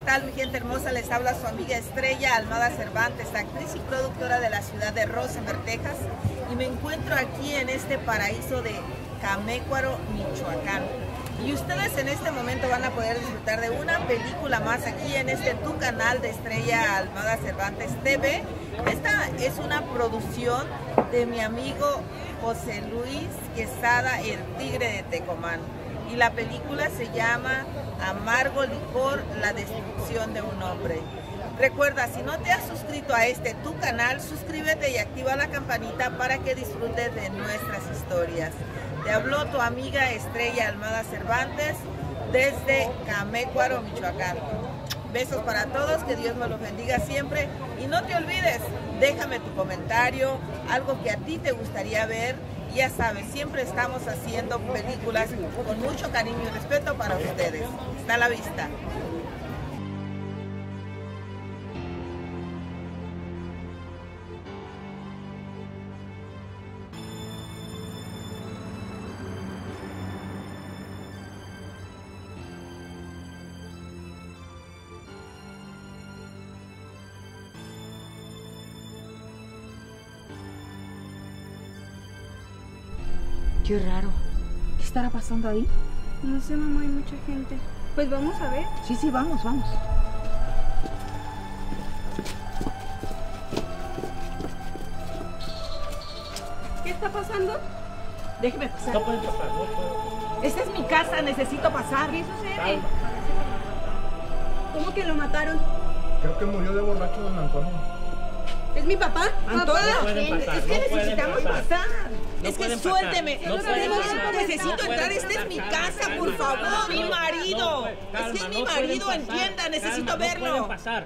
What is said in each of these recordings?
tal, mi gente hermosa? Les habla su amiga Estrella Almada Cervantes, actriz y productora de la ciudad de Rosenberg, Texas, y me encuentro aquí en este paraíso de Camécuaro, Michoacán. Y ustedes en este momento van a poder disfrutar de una película más aquí en este tu canal de Estrella Almada Cervantes TV. Esta es una producción de mi amigo José Luis Quesada, el Tigre de Tecomán. Y la película se llama Amargo Licor, la destrucción de un hombre. Recuerda, si no te has suscrito a este tu canal, suscríbete y activa la campanita para que disfrutes de nuestras historias. Te habló tu amiga Estrella Almada Cervantes desde Camécuaro, Michoacán. Besos para todos, que Dios me los bendiga siempre. Y no te olvides, déjame tu comentario, algo que a ti te gustaría ver. Ya sabes, siempre estamos haciendo películas con mucho cariño y respeto para ustedes. Hasta la vista. Qué raro. ¿Qué estará pasando ahí? No sé, mamá, hay mucha gente. Pues vamos a ver. Sí, vamos. ¿Qué está pasando? Déjeme pasar. No pueden pasar, no pueden. Esta es mi casa, necesito pasar. ¿Qué sucede? Calma. ¿Cómo que lo mataron? Creo que murió de borracho don Antonio. ¿Es mi papá? Antonio, No pueden pasar, es que no pueden necesitamos pasar. pasar. No Es que pueden suélteme. pasar, no pueden pasar. Necesito No entrar, pueden esta es pasar, mi calma, casa, calma, por favor, calma, mi no, marido. no, Es que calma, es mi no pueden marido, pasar, entienda, necesito calma, verlo. No pueden pasar.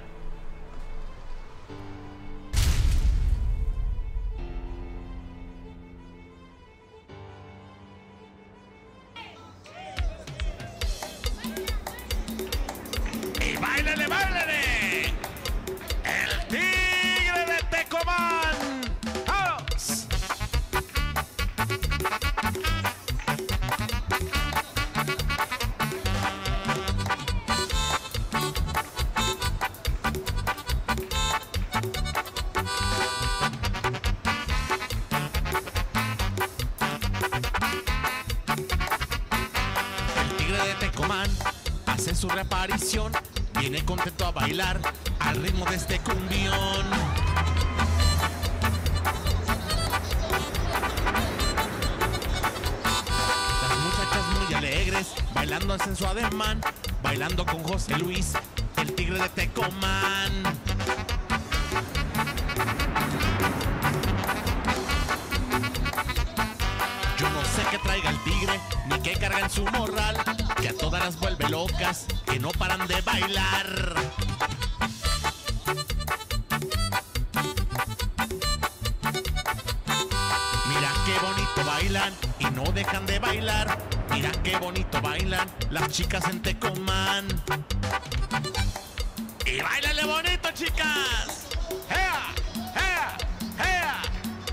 ¡Y báilale, báilale! ¡El Tigre de Tecomán! ¡Vamos! El Tigre de Tecomán hace su reaparición. Viene contento a bailar al ritmo de este cumbión. Las muchachas muy alegres, bailando en su ademán, bailando con José Luis, el Tigre de Tecomán. Yo no sé qué traiga el tigre, ni qué carga en su morral, que a todas las vuelve locas, que no paran de bailar. Mira qué bonito bailan y no dejan de bailar. Mira qué bonito bailan las chicas en Tecomán. Y báilale bonito, chicas. ¡Ea! ¡Ea! ¡Ea!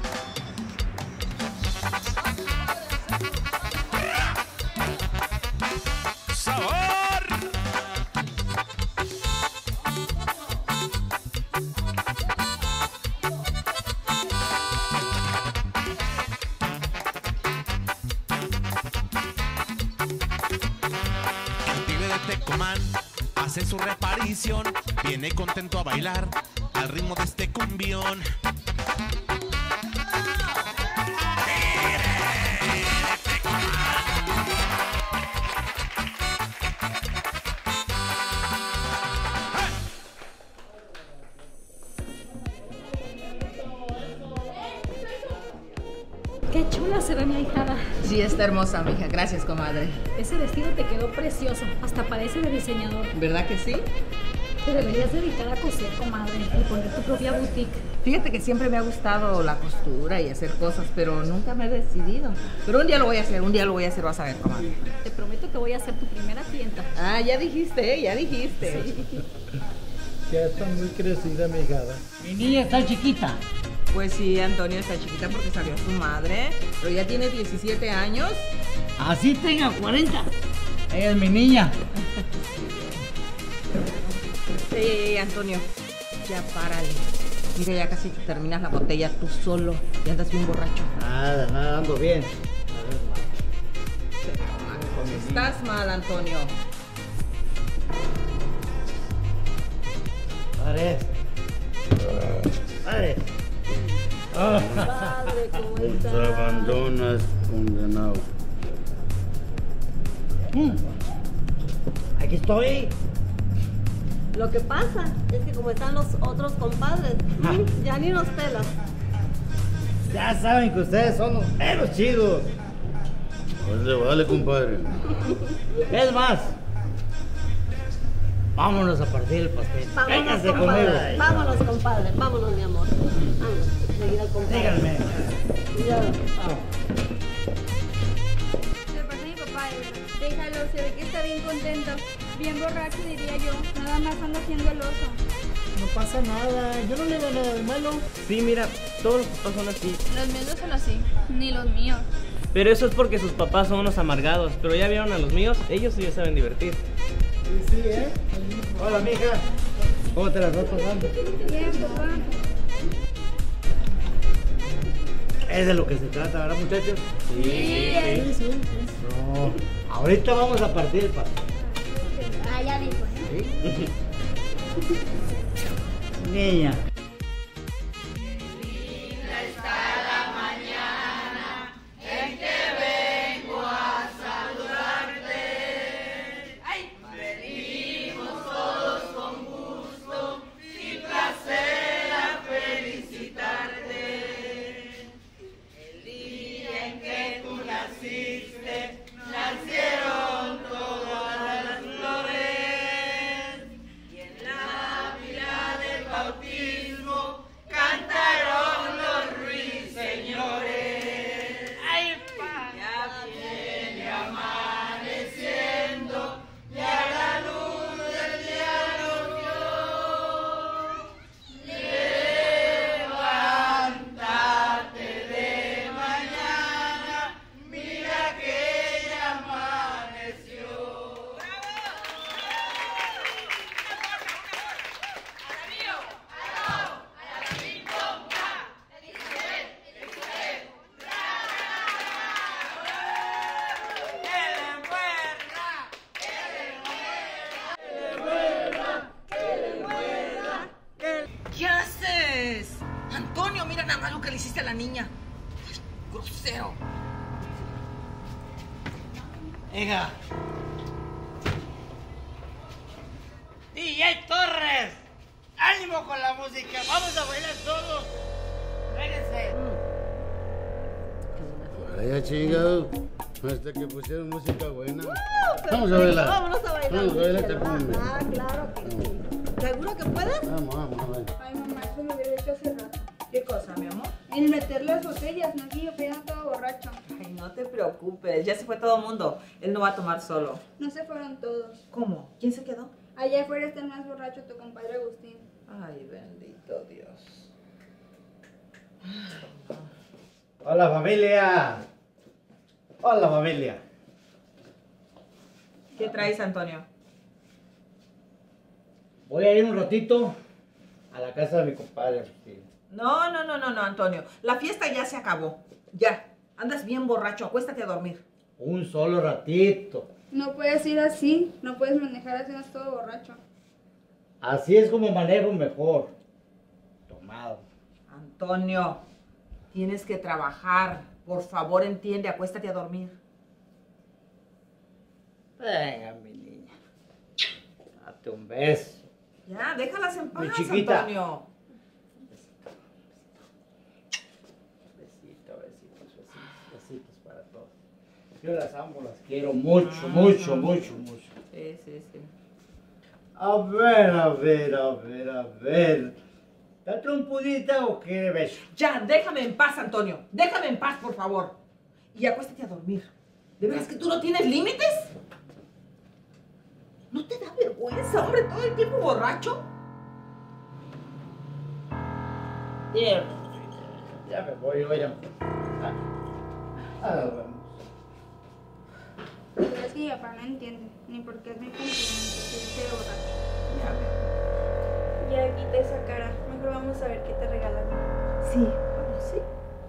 ¡Sabor! El Tigre de Tecomán hace su reaparición, viene contento a bailar al ritmo de este cumbión. Qué chula se ve mi ahijada. Sí, está hermosa, mija. Gracias, comadre. Ese vestido te quedó precioso. Hasta parece de diseñador. ¿Verdad que sí? Te deberías dedicar a coser, comadre, y poner tu propia boutique. Fíjate que siempre me ha gustado la costura y hacer cosas, pero nunca me he decidido. Pero un día lo voy a hacer, vas a ver, comadre. Te prometo que voy a ser tu primera clienta. Ah, ya dijiste, ya dijiste. Sí. Ya está muy crecida, mi hijada. Mi niña está chiquita. Pues sí, Antonio está chiquita porque salió su madre, pero ya tiene 17 años. Así tenga 40. Ella es mi niña. Antonio, ya párale. Mira, ya casi te terminas la botella tú solo y andas bien borracho. Nada, ando bien. Estás mal, Antonio. Padre. Padre, ¿cómo estás? Nos abandonas, condenado. Aquí estoy. Lo que pasa es que como están los otros compadres, ya ni nos pelas. Ya saben que ustedes son los menos chidos. Vale, compadre. Es más, vámonos a partir el pastel. Vámonos, Véngase compadre. conmigo. Vámonos, compadre. Vámonos, mi amor. Vámonos. Seguir al compadre. Díganme. Ya. Se pasa mi papá, déjalo, se ve que está bien contento. Bien borracho, diría yo. Nada más anda haciendo el oso. No pasa nada, yo no le veo nada de malo. Sí, mira, todos los papás son así. Los míos no son así, ni los míos. Pero eso es porque sus papás son unos amargados. Pero ya vieron a los míos, ellos sí se saben divertir. Sí, ¿eh? Hola, mija. ¿Cómo te la estás pasando? Bien, papá. Es de lo que se trata, ¿verdad, muchachos? Sí. No, ahorita vamos a partir el pastel. Ah, ya dijo, ¿eh? Niña. ¿Qué haces? Antonio, mira nada más lo que le hiciste a la niña. Ay, grosero. Hija. DJ Torres. ánimo con la música. Vamos a bailar todos. Vénganse. Vaya chingado. Hasta que pusieron música buena. Vamos a Perfecto, bailar. vámonos a bailar. Vamos a bailar, te música. pongo. Ah, claro que sí. ¿Seguro que puedes? Vamos, vamos. Ay, mamá, eso lo hubiera hecho hace rato. ¿Qué cosa, mi amor? El meter las botellas, no que yo pedía todo borracho. Ay, no te preocupes, ya se fue todo el mundo. Él no va a tomar solo. No se fueron todos. ¿Cómo? ¿Quién se quedó? Allá afuera está el más borracho, tu compadre Agustín. Ay, bendito Dios. Hola familia. Hola familia. ¿Qué traes, Antonio? Voy a ir un ratito a la casa de mi compadre. No, Antonio. La fiesta ya se acabó. Ya. Andas bien borracho. Acuéstate a dormir. Un solo ratito. No puedes ir así, no puedes manejar así, no es todo borracho. Así es como manejo mejor. Tomado. Antonio, tienes que trabajar. Por favor, entiende. Acuéstate a dormir. Venga, mi niña. Date un beso. Ya, déjalas en paz, Mi chiquita. Antonio. Besitos para todos. Yo las amo, las quiero mucho, mucho, mucho, mucho. Sí, sí, sí. A ver. ¿Está trompudita o quiere beso? Ya, déjame en paz, Antonio. Déjame en paz, por favor. Y acuéstate a dormir. ¿De veras que tú no tienes límites? ¿No te da vergüenza, hombre, todo el tiempo borracho? Ya me voy, oye. Nos vemos. Pero es que mi papá no entiende, ni porque es mi cumpleaños, que esté borracho. Ya ve. quita esa cara. Mejor vamos a ver qué te regalaron. Sí, vamos, sí.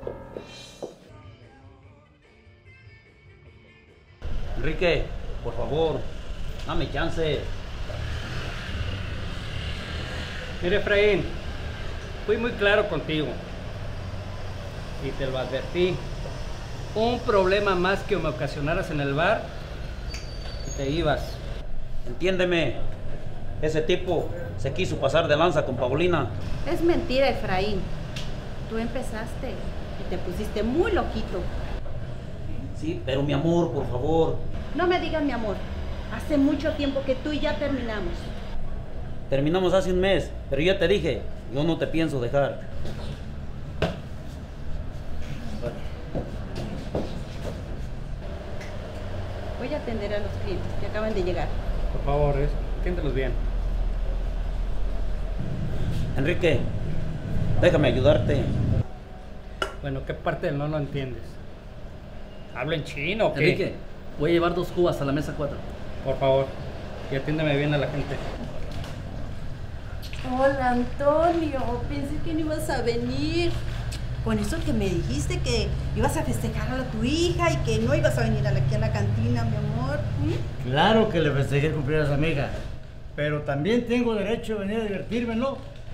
Enrique, por favor, dame chance. Mire, Efraín, fui muy claro contigo y te lo advertí. Un problema más que me ocasionaras en el bar y te ibas. Entiéndeme, ese tipo se quiso pasar de lanza con Paulina. Es mentira, Efraín. Tú empezaste y te pusiste muy loquito. Sí, pero mi amor, por favor. No me digas mi amor. Hace mucho tiempo que tú y ya terminamos. Terminamos hace un mes, pero ya te dije, yo no te pienso dejar. Voy a atender a los clientes que acaban de llegar. Por favor, siéntelos bien. Enrique, déjame ayudarte. Bueno, ¿qué parte del no lo entiendes? ¿Hablo en chino o qué? Enrique, voy a llevar 2 cubas a la mesa 4. Por favor, y atiéndeme bien a la gente. Hola, Antonio. Pensé que no ibas a venir. Con eso que me dijiste que ibas a festejar a tu hija y que no ibas a venir aquí a la cantina, mi amor. Claro que le festejé el cumpleaños a mi hija. Pero también tengo derecho a venir a divertirme, ¿no?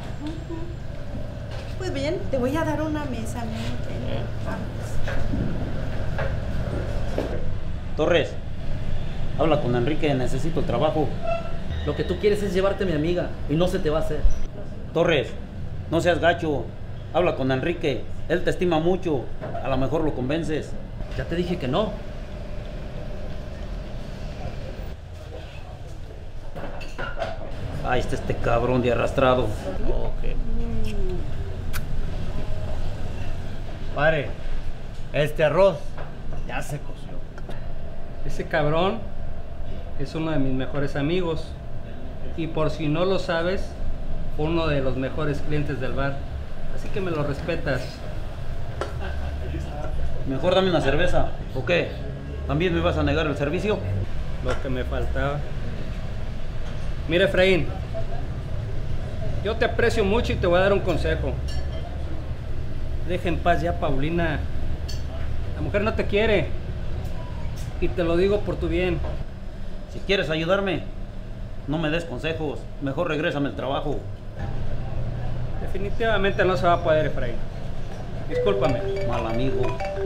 Pues bien, te voy a dar una mesa, mi amor. Vamos. Torres, habla con Enrique, necesito el trabajo. Lo que tú quieres es llevarte a mi amiga y no se te va a hacer. Torres, no seas gacho, habla con Enrique, él te estima mucho, a lo mejor lo convences. Ya te dije que no. Ahí está este cabrón de arrastrado. Ok. Padre, este arroz ya se coció. Ese cabrón es uno de mis mejores amigos. Y por si no lo sabes, uno de los mejores clientes del bar. Así que me lo respetas. Mejor dame una cerveza, ¿o qué? ¿También me vas a negar el servicio? Lo que me faltaba. Mira, Efraín, yo te aprecio mucho y te voy a dar un consejo. Deja en paz ya a Paulina. La mujer no te quiere. Y te lo digo por tu bien. Si quieres ayudarme, no me des consejos, mejor regrésame el trabajo. Definitivamente no se va a poder, Efraín. Discúlpame. Mal amigo.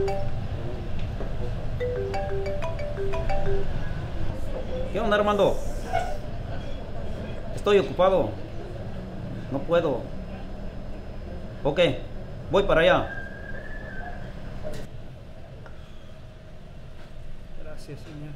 ¿Qué onda, Armando? Estoy ocupado. No puedo. Ok, voy para allá. Gracias, señor.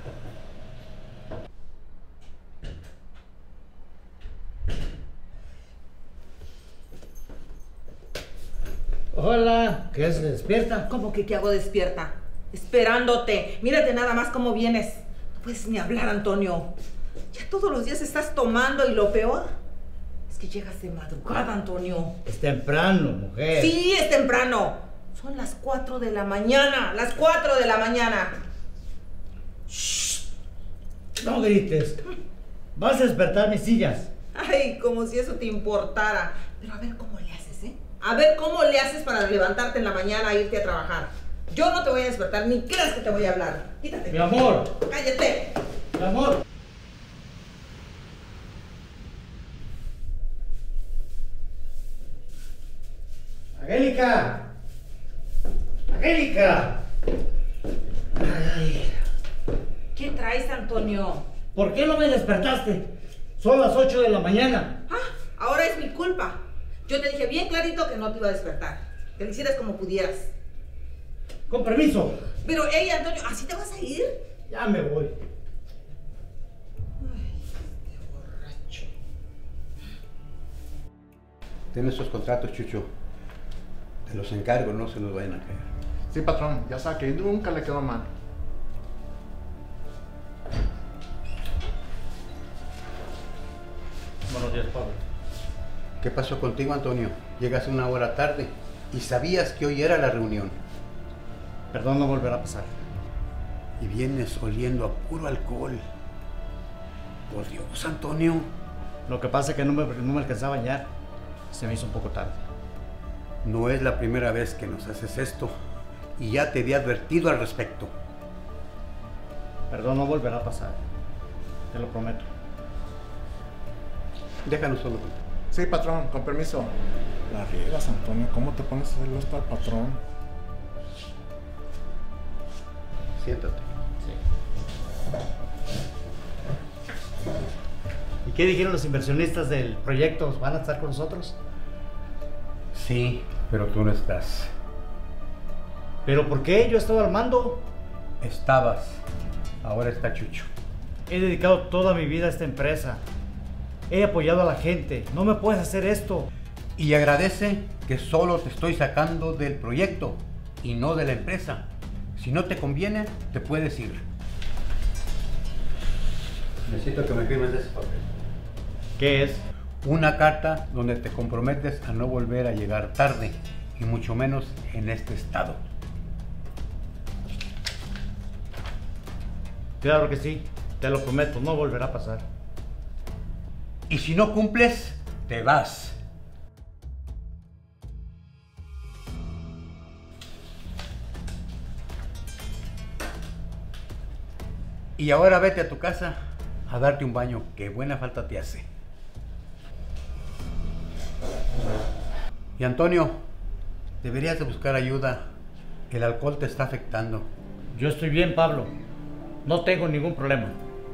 Hola, ¿qué se despierta? ¿Cómo que qué hago despierta? Esperándote. Mírate nada más cómo vienes. No puedes ni hablar, Antonio. Ya todos los días estás tomando y lo peor es que llegas de madrugada, Antonio. Es temprano, mujer. Sí, es temprano. Son las 4 de la mañana. Las 4 de la mañana. Shh. No grites. Vas a despertar mis sillas. Ay, como si eso te importara. Pero a ver cómo le haces, ¿eh? A ver cómo le haces para levantarte en la mañana e irte a trabajar. Yo no te voy a despertar, ni creas que te voy a hablar. Quítate. Mi amor. Cállate. Mi amor. Angélica. Angélica. Ay. ¿Qué traes, Antonio? ¿Por qué no me despertaste? Son las 8 de la mañana. Ah, ahora es mi culpa. Yo te dije bien clarito que no te iba a despertar. Que lo hicieras como pudieras. Con permiso. Pero, hey, Antonio, ¿así te vas a ir? Ya me voy. Ay, qué borracho. Tienes esos contratos, Chucho. Te los encargo, no se nos vayan a caer. Sí, patrón, ya sabe que nunca le quedó mal. Buenos días, Pablo. ¿Qué pasó contigo, Antonio? Llegas una hora tarde y sabías que hoy era la reunión. Perdón, no volverá a pasar. Y vienes oliendo a puro alcohol. Por Dios, Antonio. Lo que pasa es que no me alcancé a bañar. Se me hizo un poco tarde. No es la primera vez que nos haces esto y ya te había advertido al respecto. Perdón, no volverá a pasar. Te lo prometo. Déjanos solo. Sí, patrón, con permiso. La riegas, Antonio. ¿Cómo te pones a hacerlo esto al patrón? Siéntate. ¿Y qué dijeron los inversionistas del proyecto? ¿Van a estar con nosotros? Sí, pero tú no estás. ¿Pero por qué? Yo he estado al mando. Estabas. Ahora está Chucho. He dedicado toda mi vida a esta empresa. He apoyado a la gente. No me puedes hacer esto. Y agradece que solo te estoy sacando del proyecto y no de la empresa. Si no te conviene, te puedes ir. Necesito que me firmes ese papel. ¿Qué es? Una carta donde te comprometes a no volver a llegar tarde, y mucho menos en este estado. Claro que sí, te lo prometo, no volverá a pasar. Y si no cumples, te vas. Y ahora vete a tu casa a darte un baño, que buena falta te hace. Y Antonio, deberías de buscar ayuda. El alcohol te está afectando. Yo estoy bien, Pablo. No tengo ningún problema.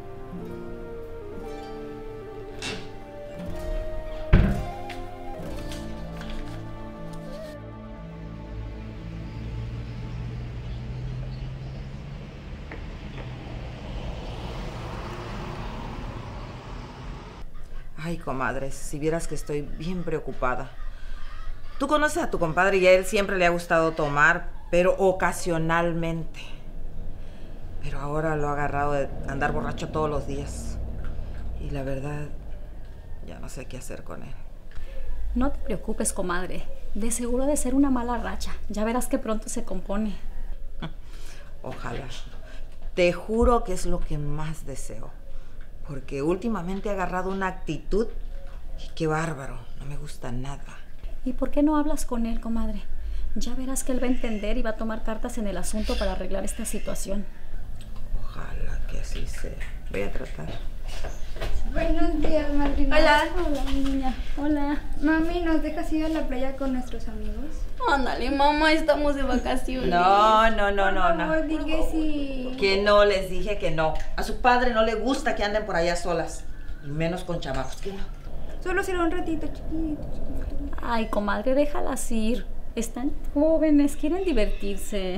Ay, comadre, si vieras que estoy bien preocupada. Tú conoces a tu compadre y a él siempre le ha gustado tomar, pero ocasionalmente. Pero ahora lo ha agarrado de andar borracho todos los días. Y la verdad, ya no sé qué hacer con él. No te preocupes, comadre. De seguro ha de ser una mala racha. Ya verás que pronto se compone. Ojalá. Te juro que es lo que más deseo. Porque últimamente ha agarrado una actitud y qué bárbaro. No me gusta nada. ¿Y por qué no hablas con él, comadre? Ya verás que él va a entender y va a tomar cartas en el asunto para arreglar esta situación. Ojalá que así sea. Voy a tratar. Buenos días, madrina. Hola. Hola, mi niña. Hola. Mami, ¿nos dejas ir a la playa con nuestros amigos? Ándale, mamá, estamos de vacaciones. No. Por favor, di que sí. Que no, les dije que no. A su padre no le gusta que anden por allá solas. Y menos con chamacos, que no. Solo será un ratito, chiquito. Ay, comadre, déjalas ir. Están jóvenes, quieren divertirse.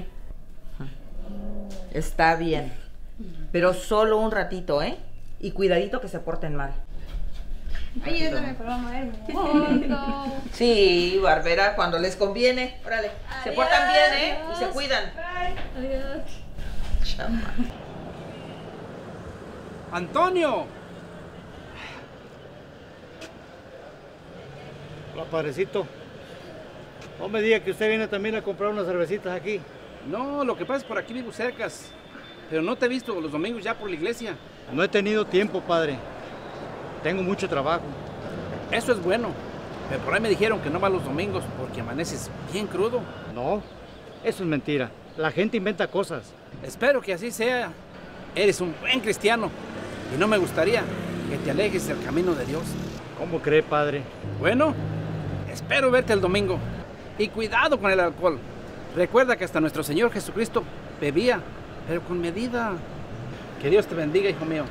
Está bien. Pero solo un ratito, ¿eh? Y cuidadito que se porten mal. Ayúdame, por favor, hermoso. Sí, Barbera, cuando les conviene. Órale, se portan bien, ¿eh? Y se cuidan. Adiós. Chama. ¡Antonio! Hola, padrecito. No me diga que usted viene también a comprar unas cervecitas aquí. No, lo que pasa es por aquí vivo cercas. Pero no te he visto los domingos ya por la iglesia. No he tenido tiempo, padre. Tengo mucho trabajo. Eso es bueno. Pero por ahí me dijeron que no va los domingos porque amaneces bien crudo. No, eso es mentira. La gente inventa cosas. Espero que así sea. Eres un buen cristiano. Y no me gustaría que te alejes del camino de Dios. ¿Cómo cree, padre? Bueno, espero verte el domingo. Y cuidado con el alcohol. Recuerda que hasta nuestro Señor Jesucristo bebía, pero con medida. Que Dios te bendiga, hijo mío.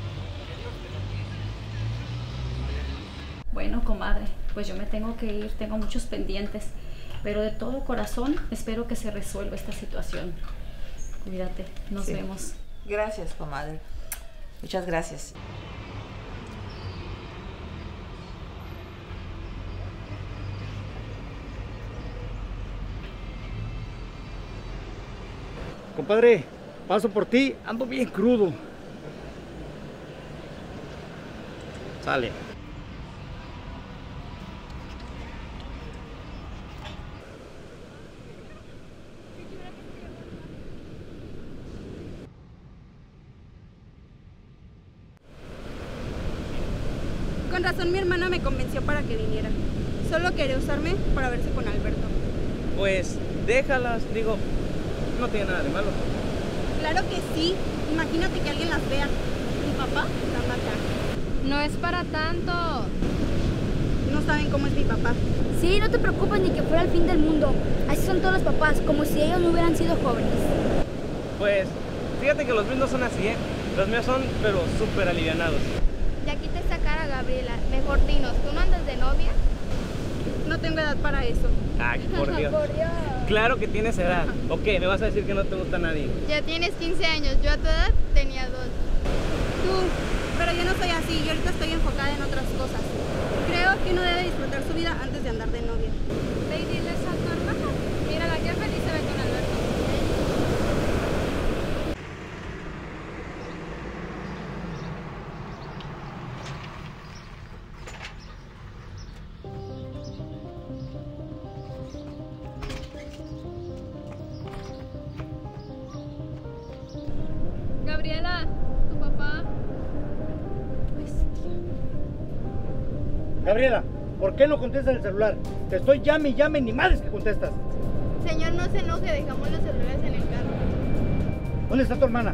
Bueno, comadre, pues yo me tengo que ir, tengo muchos pendientes. Pero de todo corazón espero que se resuelva esta situación. Cuídate, nos vemos. Gracias, comadre. Muchas gracias. Compadre, paso por ti, ando bien crudo. Sale. Con razón mi hermana me convenció para que viniera. Solo quería usarme para verse con Alberto. Pues déjalas, digo, no tiene nada de malo. Claro que sí. Imagínate que alguien las vea. Mi papá la mata. No es para tanto. No saben cómo es mi papá. Sí, no te preocupes ni que fuera el fin del mundo. Así son todos los papás, como si ellos no hubieran sido jóvenes. Pues, fíjate que los míos no son así, ¿eh? Los míos son, pero súper alivianados. Ya quita esa cara, Gabriela. Mejor dinos, ¿tú no andas de novia? No tengo edad para eso. Ay, por Dios. Por Dios. Claro que tienes edad. ¿O qué? ¿Me vas a decir que no te gusta nadie? Ya tienes 15 años. Yo a tu edad tenía 2. Pero yo no soy así. Yo ahorita estoy enfocada en otras cosas. Creo que uno debe disfrutar su vida antes de andar de novia. Ve y diles a tu hermana. Mira, la que feliz se ve con Alberto. Gabriela, tu papá. Gabriela, ¿por qué no contestas el celular? Te estoy llame y llame, ni madres que contestas. Señor, no se enoje, dejamos los celulares en el carro. ¿Dónde está tu hermana?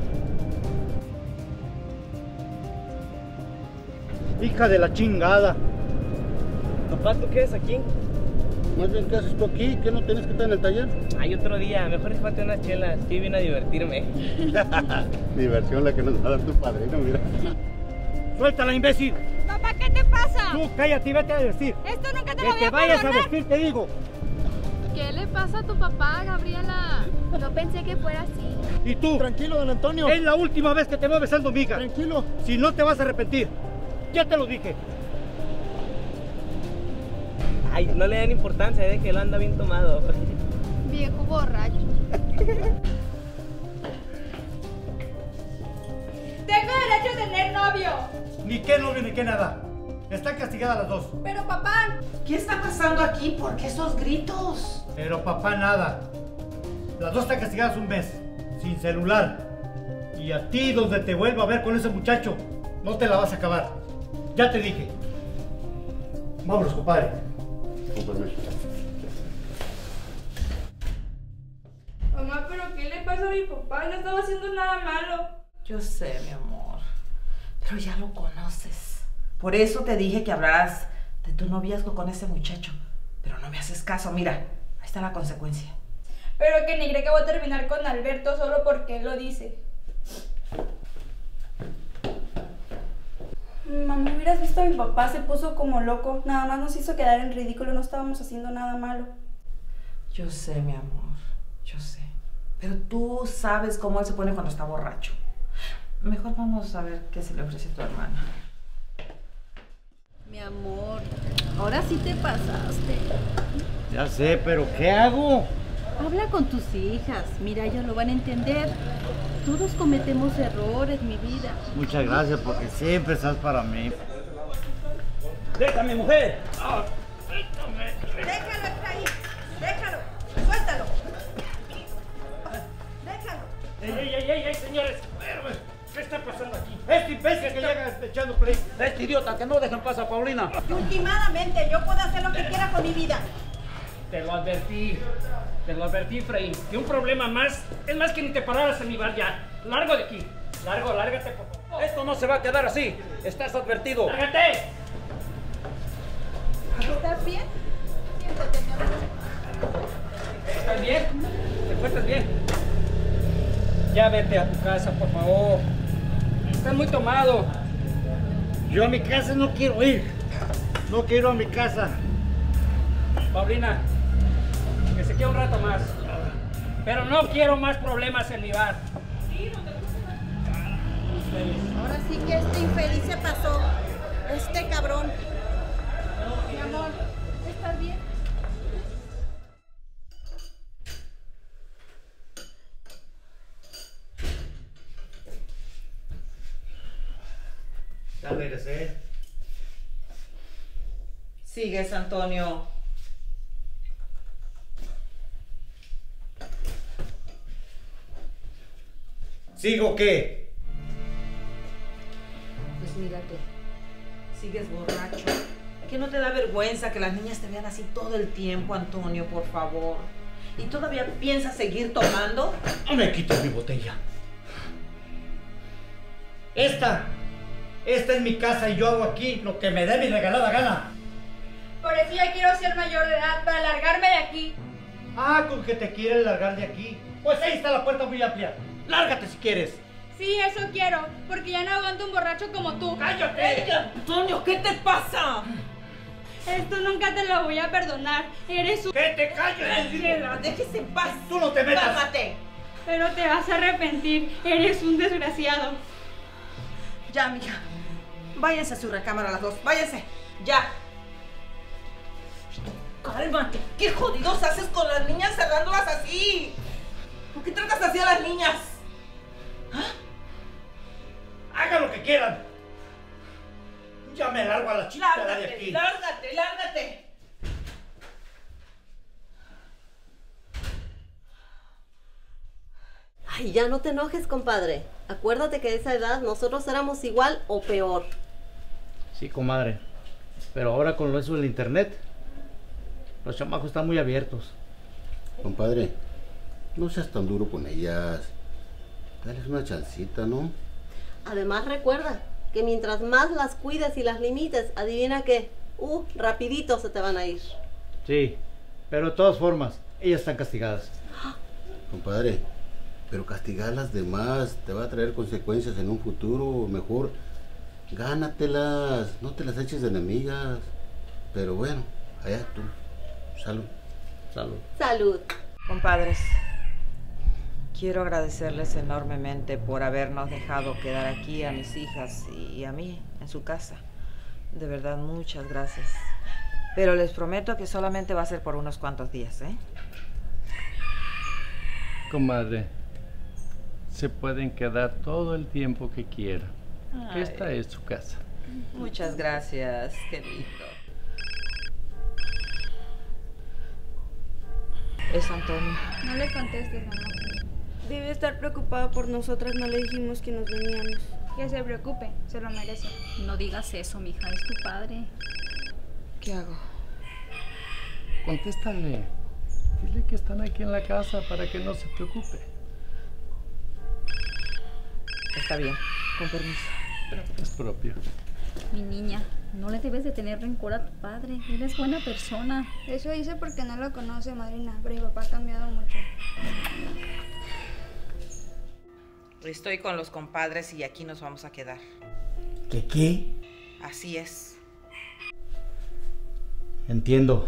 Hija de la chingada. Papá, ¿tú qué haces aquí? Más bien, ¿qué haces tú aquí? ¿Qué no tienes que estar en el taller? Ay, otro día. Mejor disfrute unas chelas. Estoy bien a divertirme. Diversión la que nos va a dar tu padrino, mira. ¡Suéltala, imbécil! Papá, ¿qué te pasa? Tú cállate y vete a vestir. Esto nunca te Que lo voy te a vayas perdonar. a vestir, te digo. ¿Qué le pasa a tu papá, Gabriela? No pensé que fuera así. Y tú, Tranquilo, don Antonio. es la última vez que te veo besando miga. Tranquilo. Si no te vas a arrepentir. Ya te lo dije. Ay, no le den importancia, de que él anda bien tomado. Viejo borracho. Tengo derecho a tener novio. Ni qué novio ni qué nada. Están castigadas las dos. Pero papá. ¿Qué está pasando aquí? ¿Por qué esos gritos? Pero papá nada. Las dos están castigadas un mes. Sin celular. Y a ti donde te vuelva a ver con ese muchacho, no te la vas a acabar. Ya te dije. Vámonos, compadre. Con permiso. Mamá, ¿pero qué le pasa a mi papá? No estaba haciendo nada malo. Yo sé, mi amor. Pero ya lo conoces. Por eso te dije que hablaras de tu noviazgo con ese muchacho. Pero no me haces caso. Mira, ahí está la consecuencia. Pero que ni cree que voy a terminar con Alberto solo porque él lo dice. Mamá, hubieras visto a mi papá, se puso como loco. Nada más nos hizo quedar en ridículo, no estábamos haciendo nada malo. Yo sé, mi amor. Yo sé. Pero tú sabes cómo él se pone cuando está borracho. Mejor vamos a ver qué se le ofrece a tu hermana. Mi amor, ahora sí te pasaste. Ya sé, pero ¿qué hago? Habla con tus hijas. Mira, ellas lo van a entender. Todos cometemos errores, mi vida. Muchas gracias porque siempre estás para mí. ¡Déjame, mujer! Déjalo, Efraín. Déjalo. Suéltalo. Déjalo. ¡Ey, señores! ¿Qué está pasando aquí? Este imbécil que llega echando play. Este idiota, que no dejan pasar a Paulina. Últimamente, yo puedo hacer lo que quiera con mi vida. Te lo advertí, Efraín, que un problema más es más que ni te pararas en mi bar ya. Largo de aquí, lárgate por favor. Esto no se va a quedar así, estás advertido. ¡Lárgate! ¿Estás bien? Siéntate, mi amor. ¿Estás bien? ¿Te encuentras bien? Ya vete a tu casa, por favor. Estás muy tomado. Yo a mi casa no quiero ir. No quiero a mi casa. Paulina, que se quede un rato más. Pero no quiero más problemas en mi bar. Ahora sí que este infeliz se pasó. Este cabrón. Mi amor, ¿estás bien? Ya regresé. Sigues, Antonio. ¿Sigo qué? Pues mírate. Sigues borracho. ¿Que no te da vergüenza que las niñas te vean así todo el tiempo, Antonio, por favor? ¿Y todavía piensas seguir tomando? No me quites mi botella. Esta es mi casa y yo hago aquí lo que me dé mi regalada gana. Por eso ya quiero ser mayor de edad para largarme de aquí. Ah, con que te quieres largar de aquí. Pues ahí está la puerta muy amplia. Lárgate si quieres. Sí, eso quiero, porque ya no aguanto un borracho como tú. ¡Cállate! Antonio, ¿qué te pasa? Esto nunca te lo voy a perdonar. Eres un... ¡Que te calles! Ángela, déjese en paz. ¡Tú no te metas! ¡Cálmate! Pero te vas a arrepentir. Eres un desgraciado. Ya, mija. Váyanse a su recámara las dos. Váyanse. Ya. Cálmate. ¿Qué jodidos haces con las niñas cerrándolas así? ¿Por qué tratas así a las niñas? ¿Ah? Hagan lo que quieran. Ya me largo a la chica de aquí. Lárgate, lárgate. Ay, ya no te enojes, compadre. Acuérdate que a esa edad nosotros éramos igual o peor. Sí, comadre. Pero ahora con eso del internet, los chamacos están muy abiertos. Compadre, no seas tan duro con ellas. Dales una chancita, ¿no? Además, recuerda que mientras más las cuides y las limites, adivina qué, rapidito se te van a ir. Sí, pero de todas formas, ellas están castigadas. Compadre, pero castigarlas de más te va a traer consecuencias en un futuro. Mejor gánatelas, no te las eches de enemigas. Pero bueno, allá tú. Salud. Salud. Salud. Compadres, quiero agradecerles enormemente por habernos dejado quedar aquí a mis hijas y a mí en su casa. De verdad, muchas gracias. Pero les prometo que solamente va a ser por unos cuantos días, ¿eh? Comadre, se pueden quedar todo el tiempo que quieran. Ay. Esta es su casa. Muchas gracias, qué lindo. Es Antonio. No le contestes, mamá. Debe estar preocupado por nosotras, no le dijimos que nos veníamos. Que se preocupe, se lo merece. No digas eso, mija, es tu padre. ¿Qué hago? Contéstale. Dile que están aquí en la casa para que no se preocupe. Está bien, con permiso. Es propio. Mi niña, no le debes de tener rencor a tu padre. Él es buena persona. Eso dice porque no lo conoce, madrina, pero mi papá ha cambiado mucho. Estoy con los compadres y aquí nos vamos a quedar. ¿Qué? Así es. Entiendo.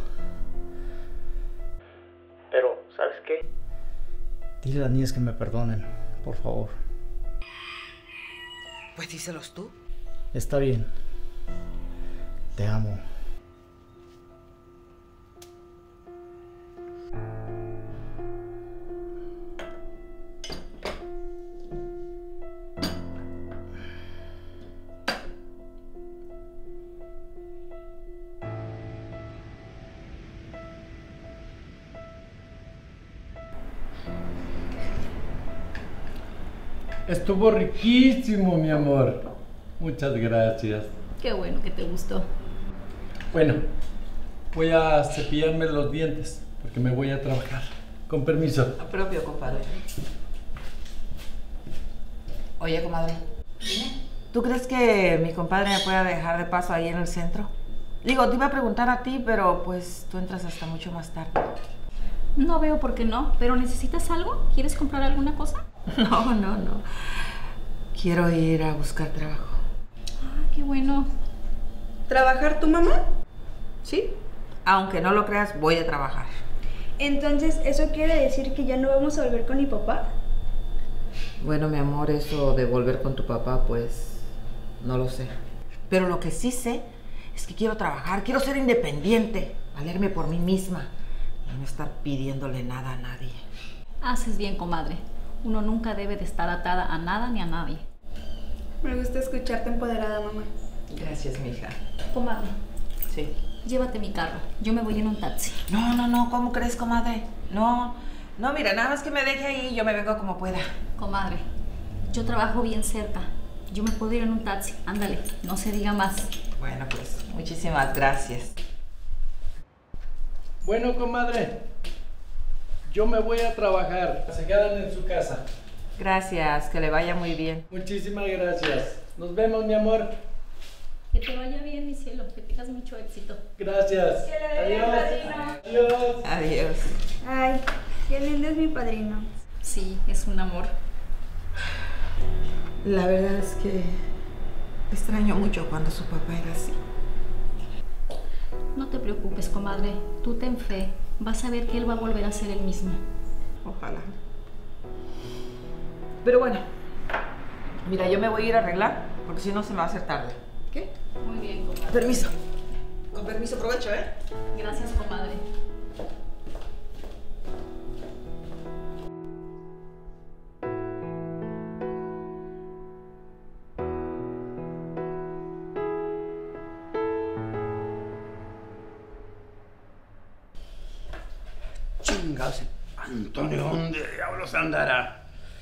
Pero, ¿sabes qué? Dile a las niñas que me perdonen, por favor. Pues díselos tú. Está bien. Te amo. Estuvo riquísimo, mi amor. Muchas gracias. Qué bueno que te gustó. Bueno, voy a cepillarme los dientes porque me voy a trabajar. Con permiso. Propio, compadre. Oye, comadre. ¿Tú crees que mi compadre me pueda dejar de paso ahí en el centro? Digo, te iba a preguntar a ti, pero pues tú entras hasta mucho más tarde. No veo por qué no, pero ¿necesitas algo? ¿Quieres comprar alguna cosa? No. Quiero ir a buscar trabajo. Ah, qué bueno. ¿Trabajar tu mamá? Sí. Aunque no lo creas, voy a trabajar. Entonces, ¿eso quiere decir que ya no vamos a volver con mi papá? Bueno, mi amor, eso de volver con tu papá, pues no lo sé. Pero lo que sí sé es que quiero trabajar, quiero ser independiente, valerme por mí misma y no estar pidiéndole nada a nadie. Haces bien, comadre. Uno nunca debe de estar atada a nada ni a nadie. Me gusta escucharte empoderada, mamá. Gracias, mija. Comadre. Sí. Llévate mi carro. Yo me voy en un taxi. No. ¿Cómo crees, comadre? No, mira, nada más que me deje ahí y yo me vengo como pueda. Comadre, yo trabajo bien cerca. Yo me puedo ir en un taxi. Ándale, no se diga más. Bueno, pues muchísimas gracias. Bueno, comadre, yo me voy a trabajar. Se quedan en su casa. Gracias, que le vaya muy bien. Muchísimas gracias. Nos vemos, mi amor. Que te vaya bien, mi cielo, que tengas mucho éxito. Gracias. Adiós. Adiós. Adiós. Ay, qué lindo es mi padrino. Sí, es un amor. La verdad es que extraño mucho cuando su papá era así. No te preocupes, comadre. Tú ten fe. Vas a ver que él va a volver a ser el mismo. Ojalá. Pero bueno, mira, yo me voy a ir a arreglar porque si no se me va a hacer tarde. ¿Qué? Muy bien, comadre. Permiso. Con permiso, aprovecho, ¿eh? Gracias, comadre. Chingados, Antonio, ¿dónde diablos andará?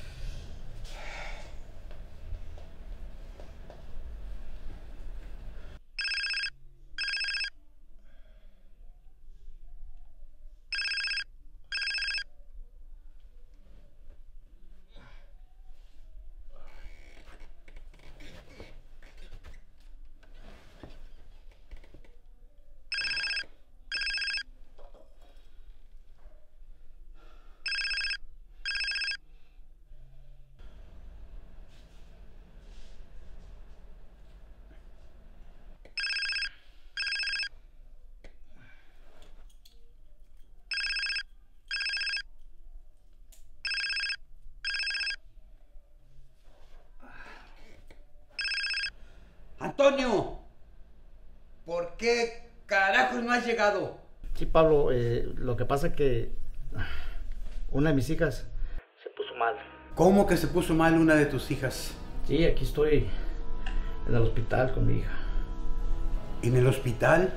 Antonio, ¿por qué carajos no has llegado? Sí, Pablo, lo que pasa es que una de mis hijas se puso mal. ¿Cómo que se puso mal una de tus hijas? Sí, aquí estoy en el hospital con mi hija. ¿En el hospital?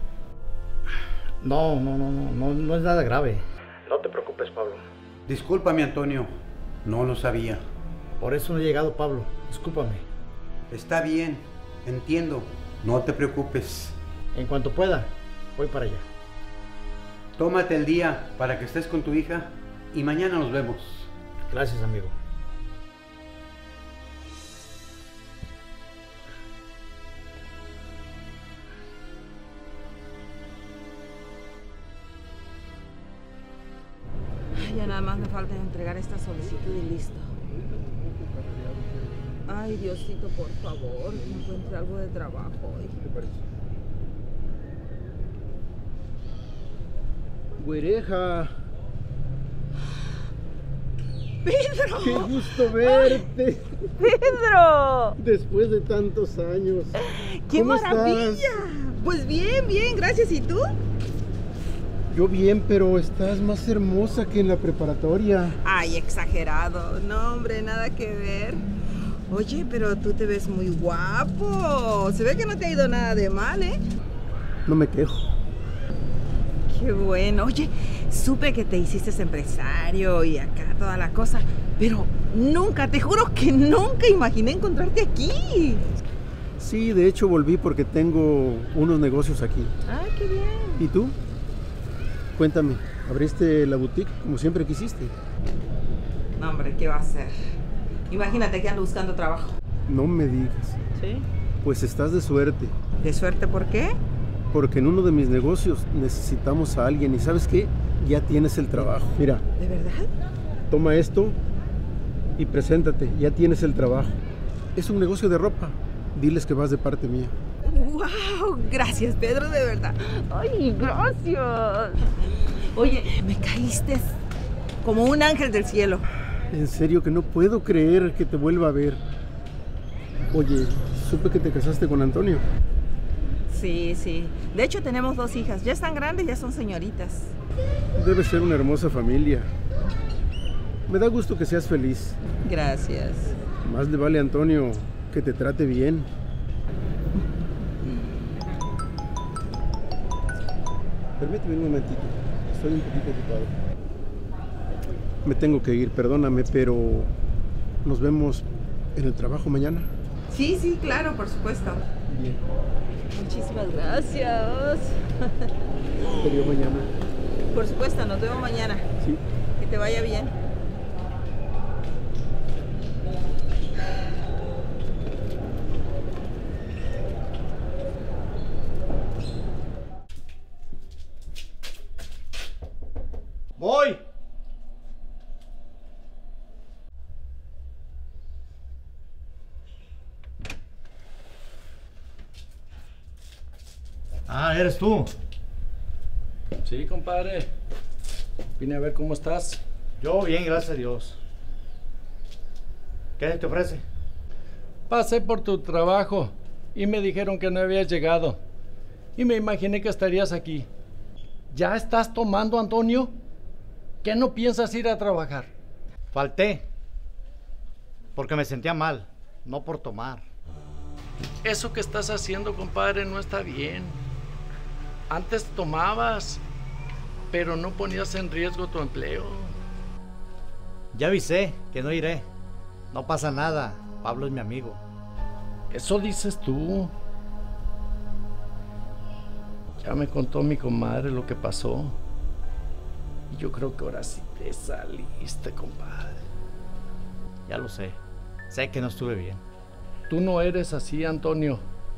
No es nada grave. No te preocupes, Pablo. Discúlpame, Antonio, no lo sabía. Por eso no he llegado, Pablo, discúlpame. Está bien, entiendo, no te preocupes. En cuanto pueda, voy para allá. Tómate el día para que estés con tu hija y mañana nos vemos. Gracias, amigo. Ya nada más me falta entregar esta solicitud y listo. Ay, Diosito, por favor, que encuentre algo de trabajo hoy. Güereja. ¡Pedro! ¡Qué gusto verte! ¡Pedro! Después de tantos años. ¡Qué ¿Cómo maravilla! estás? Pues bien, gracias. ¿Y tú? Yo bien, pero estás más hermosa que en la preparatoria. Ay, exagerado. No, hombre, nada que ver. Oye, pero tú te ves muy guapo. Se ve que no te ha ido nada de mal, ¿eh? No me quejo. Qué bueno. Oye, supe que te hiciste empresario y acá toda la cosa, pero nunca, te juro que nunca imaginé encontrarte aquí. Sí, de hecho volví porque tengo unos negocios aquí. Ah, qué bien. ¿Y tú? Cuéntame, ¿abriste la boutique como siempre quisiste? No, hombre, ¿qué va a hacer? Imagínate que ando buscando trabajo. No me digas. ¿Sí? Pues estás de suerte. ¿De suerte por qué? Porque en uno de mis negocios necesitamos a alguien y ¿sabes qué? Ya tienes el trabajo. Mira. ¿De verdad? Toma esto y preséntate, ya tienes el trabajo. Es un negocio de ropa. Diles que vas de parte mía. ¡Wow! Gracias, Pedro, de verdad. ¡Ay, gracias! Oye, me caíste como un ángel del cielo. En serio que no puedo creer que te vuelva a ver. Oye, supe que te casaste con Antonio. Sí. De hecho, tenemos 2 hijas. Ya están grandes, ya son señoritas. Debe ser una hermosa familia. Me da gusto que seas feliz. Gracias. Más le vale a Antonio que te trate bien. Permíteme un momentito. Estoy un poquito ocupado. Me tengo que ir, perdóname, pero ¿nos vemos en el trabajo mañana? Sí, claro, por supuesto. Bien. Muchísimas gracias. Te veo mañana. Por supuesto, nos vemos mañana. Sí. Que te vaya bien. ¡Voy! Ah, ¿eres tú? Sí, compadre. Vine a ver cómo estás. Yo bien, gracias a Dios. ¿Qué te ofrece? Pasé por tu trabajo y me dijeron que no habías llegado. Y me imaginé que estarías aquí. ¿Ya estás tomando, Antonio? ¿Qué no piensas ir a trabajar? Falté. Porque me sentía mal, no por tomar. Eso que estás haciendo, compadre, no está bien. Antes tomabas, pero no ponías en riesgo tu empleo. Ya avisé que no iré. No pasa nada. Pablo es mi amigo. Eso dices tú. Ya me contó mi comadre lo que pasó. Y yo creo que ahora sí te saliste, compadre. Ya lo sé. Sé que no estuve bien. Tú no eres así, Antonio.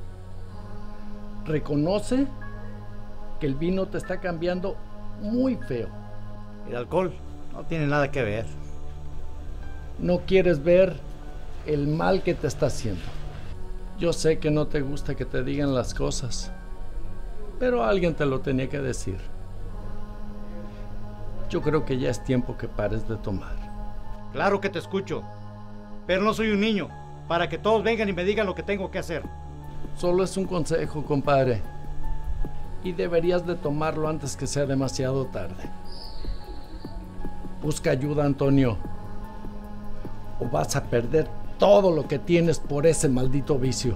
Reconoce que el vino te está cambiando muy feo. El alcohol no tiene nada que ver. No quieres ver el mal que te está haciendo. Yo sé que no te gusta que te digan las cosas, pero alguien te lo tenía que decir. Yo creo que ya es tiempo que pares de tomar. Claro que te escucho, pero no soy un niño para que todos vengan y me digan lo que tengo que hacer. Solo es un consejo, compadre, y deberías de tomarlo antes que sea demasiado tarde. Busca ayuda, Antonio, o vas a perder todo lo que tienes por ese maldito vicio.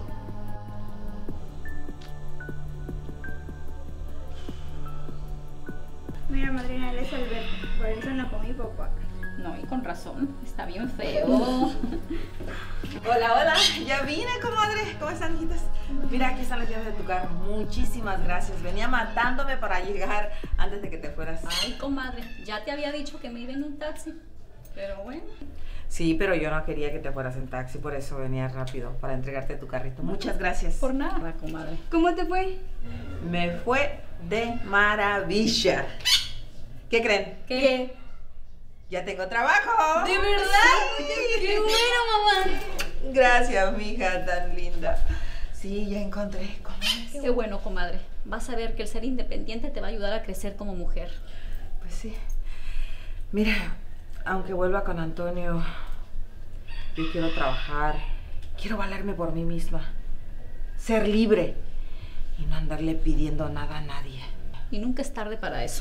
Mira, madrina, él es Alberto. Por eso no con mi papá. No, y con razón. Está bien feo. Hola, hola. Ya vine, comadre. ¿Cómo están, hijitas? Mira, aquí están las llaves de tu carro. Muchísimas gracias. Venía matándome para llegar antes de que te fueras. Ay, comadre, ya te había dicho que me iba en un taxi. Pero bueno. Sí, pero yo no quería que te fueras en taxi, por eso venía rápido para entregarte tu carrito. Muchas gracias. Por nada, comadre. ¿Cómo te fue? Me fue de maravilla. ¿Qué creen? ¿Qué? Ya tengo trabajo. ¿De verdad? Sí. ¡Qué bueno, mamá! Gracias, mija, tan linda. Sí, ya encontré. ¿Cómo es? Qué bueno, comadre. Vas a ver que el ser independiente te va a ayudar a crecer como mujer. Pues sí. Mira, aunque vuelva con Antonio, yo quiero trabajar, quiero valerme por mí misma, ser libre y no andarle pidiendo nada a nadie. Y nunca es tarde para eso.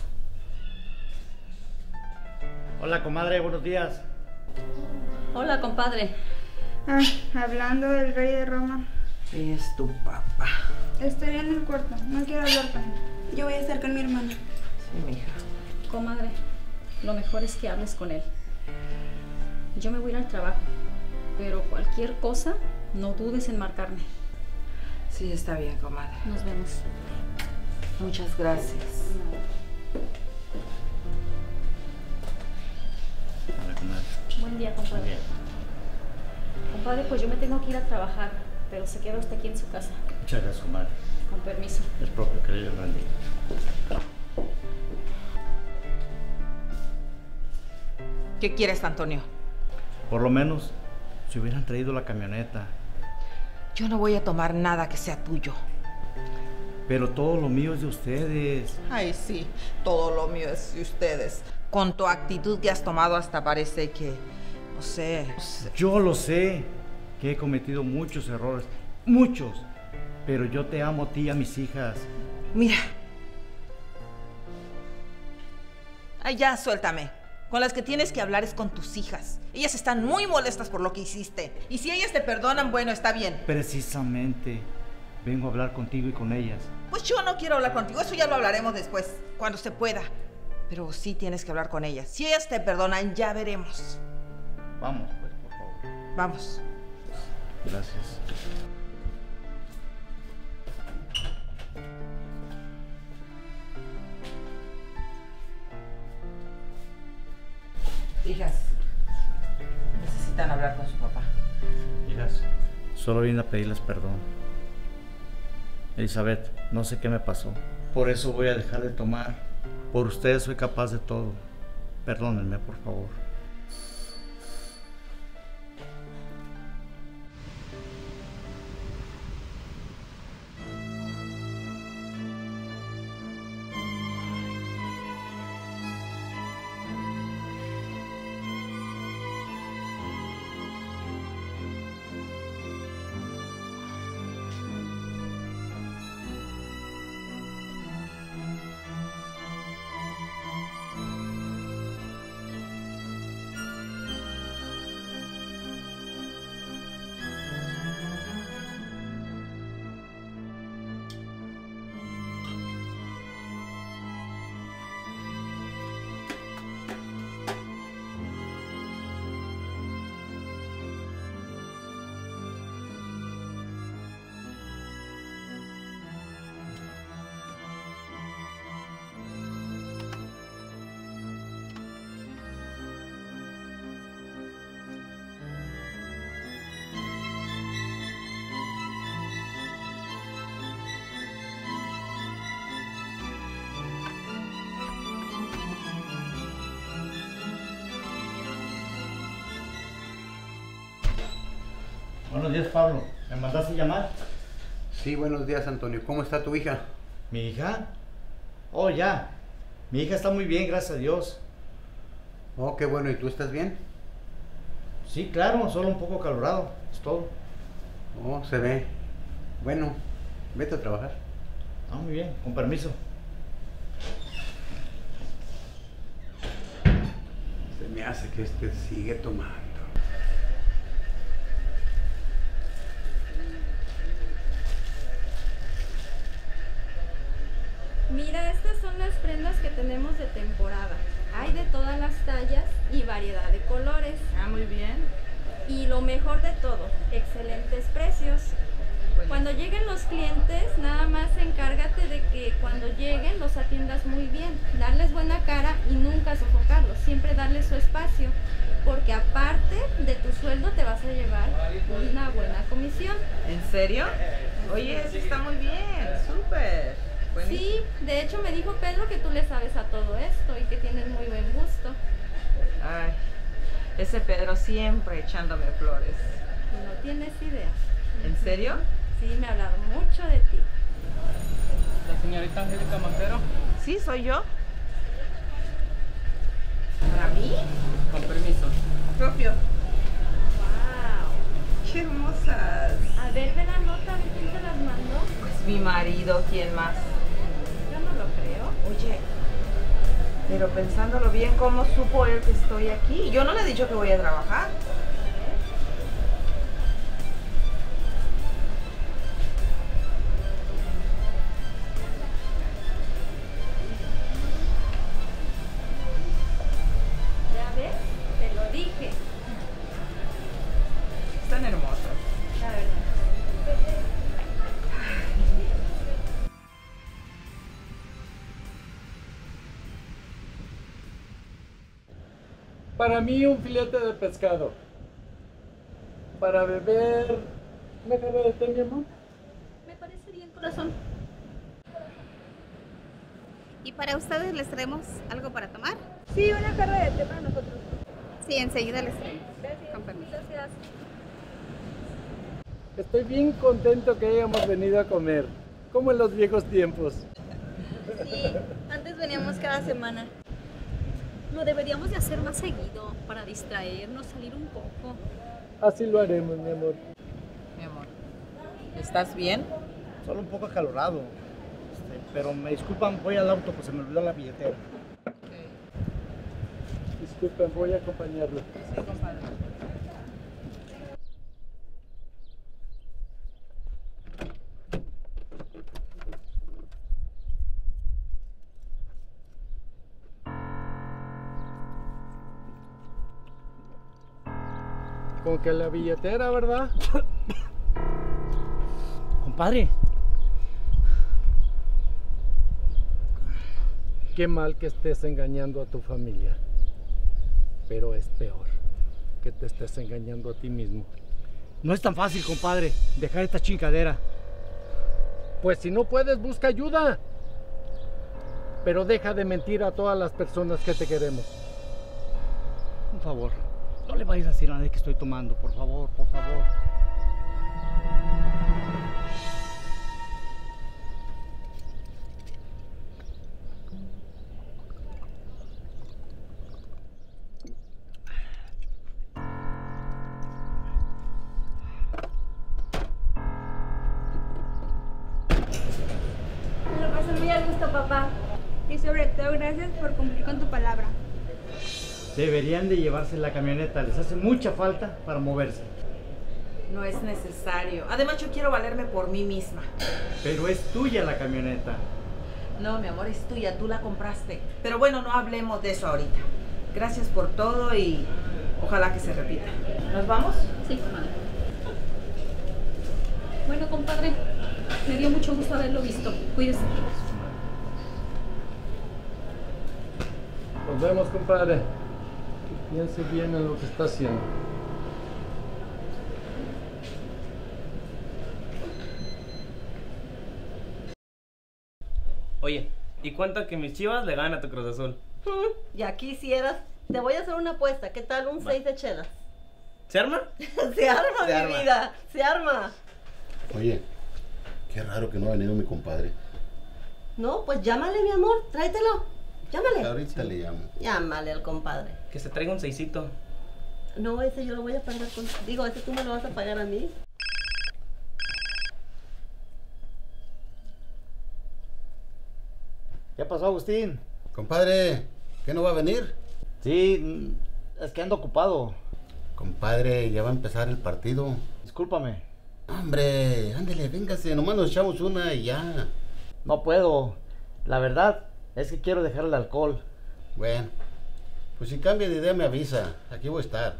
Hola, comadre, buenos días. Hola, compadre. Hablando del rey de Roma. Es tu papá. Estoy en el cuarto, no quiero hablar con él. Yo voy a estar con mi hermana. Sí, mija. Comadre, lo mejor es que hables con él. Yo me voy a ir al trabajo, pero cualquier cosa, no dudes en marcarme. Sí, está bien, comadre. Nos vemos. Muchas gracias. Hola, comadre. Buen día, compadre. Compadre, pues yo me tengo que ir a trabajar, pero se queda usted aquí en su casa. Muchas gracias, comadre. Con permiso. Es propio, que Dios bendiga. ¿Qué quieres, Antonio? Por lo menos, si hubieran traído la camioneta. Yo no voy a tomar nada que sea tuyo. Pero todo lo mío es de ustedes. Ay, sí, todo lo mío es de ustedes. Con tu actitud que has tomado hasta parece que, no sé. Yo lo sé, que he cometido muchos errores, muchos. Pero yo te amo a ti y a mis hijas. Mira. Ay, ya, suéltame. Con las que tienes que hablar es con tus hijas. Ellas están muy molestas por lo que hiciste. Y si ellas te perdonan, bueno, está bien. Precisamente, vengo a hablar contigo y con ellas. Pues yo no quiero hablar contigo, eso ya lo hablaremos después, cuando se pueda. Pero sí tienes que hablar con ellas. Si ellas te perdonan, ya veremos. Vamos, pues, por favor. Vamos. Gracias. Hijas, necesitan hablar con su papá. Hijas, solo vine a pedirles perdón. Elizabeth, no sé qué me pasó. Por eso voy a dejar de tomar. Por ustedes soy capaz de todo. Perdónenme, por favor. Buenos días, Pablo. ¿Me mandaste llamar? Sí, buenos días, Antonio. ¿Cómo está tu hija? ¿Mi hija? Oh, ya. Mi hija está muy bien, gracias a Dios. Oh, qué bueno. ¿Y tú estás bien? Sí, claro, solo un poco acalorado, es todo. Oh, se ve. Bueno, vete a trabajar. Ah, muy bien, con permiso. Se me hace que este sigue tomando. Mira, estas son las prendas que tenemos de temporada. Hay de todas las tallas y variedad de colores. Ah, muy bien. Y lo mejor de todo, excelentes precios. Cuando lleguen los clientes, nada más encárgate de que cuando lleguen los atiendas muy bien, darles buena cara y nunca sofocarlos, siempre darles su espacio, porque aparte de tu sueldo te vas a llevar una buena comisión. ¿En serio? Oye, eso está muy bien, súper. Buenísimo. Sí, de hecho me dijo Pedro que tú le sabes a todo esto y que tienes muy buen gusto. Ay, ese Pedro siempre echándome flores. No tienes idea. ¿En serio? Sí, me ha hablado mucho de ti. ¿La señorita Angélica Montero? Sí, soy yo. ¿Para mí? Con permiso. Propio. ¡Wow! ¡Qué hermosas! A ver, ve la nota, a ver quién te las mandó. Pues mi marido, ¿quién más? Yo no lo creo. Oye, pero pensándolo bien, ¿cómo supo él que estoy aquí? Yo no le he dicho que voy a trabajar. ¿Ya ves? Te lo dije. Están hermosos. La verdad. Para mí un filete de pescado. Para beber, ¿me jarra de té, mi amor? Me parece bien, corazón. ¿Y para ustedes les traemos algo para tomar? Sí, una jarra de té para nosotros. Sí, enseguida les traemos. Gracias. Con permiso. Gracias. Estoy bien contento que hayamos venido a comer, como en los viejos tiempos. Sí, antes veníamos cada semana. Lo deberíamos de hacer más seguido para distraernos, salir un poco. Así lo haremos, mi amor. Mi amor, ¿estás bien? Solo un poco acalorado. Pero me disculpan, voy al auto, pues se me olvidó la billetera. Disculpen, voy a acompañarlo. Sí, compadre. Con que la billetera, ¿verdad? Compadre. Qué mal que estés engañando a tu familia. pero es peor que te estés engañando a ti mismo. No es tan fácil, compadre, dejar esta chingadera. Pues si no puedes, busca ayuda. Pero deja de mentir a todas las personas que te queremos. Por favor, no le vayas a decir a nadie que estoy tomando, por favor, por favor. Me lo pasé muy a gusto, papá. Y sobre todo, gracias por cumplir con tu palabra. Deberían de llevarse la camioneta, les hace mucha falta para moverse. No es necesario. Además, yo quiero valerme por mí misma. Pero es tuya la camioneta. No, mi amor, es tuya, tú la compraste. Pero bueno, no hablemos de eso ahorita. Gracias por todo y ojalá que se repita. ¿Nos vamos? Sí, comadre. Bueno, compadre, me dio mucho gusto haberlo visto. Cuídese. Nos vemos, compadre. Que piense bien en lo que está haciendo. Oye, ¿y cuánto que mis Chivas le ganan a tu Cruz Azul? Ya quisieras. Te voy a hacer una apuesta. ¿Qué tal un 6 de chelas? ¿Se arma? Se arma, Se mi arma. vida. Se arma. Oye, qué raro que no ha venido mi compadre. No, pues llámale, mi amor. Tráetelo. Llámale. Ahorita le llamo. Llámale al compadre. Que se traiga un seisito. No, ese yo lo voy a pagar con... Digo, ese tú me lo vas a pagar a mí. ¿Qué pasó, Agustín? Compadre, ¿qué no va a venir? Sí, es que ando ocupado. Compadre, ya va a empezar el partido. Discúlpame. Hombre, ándele, véngase, nomás nos echamos una y ya. No puedo. La verdad es que quiero dejar el alcohol. Bueno, pues si cambia de idea me avisa. Aquí voy a estar.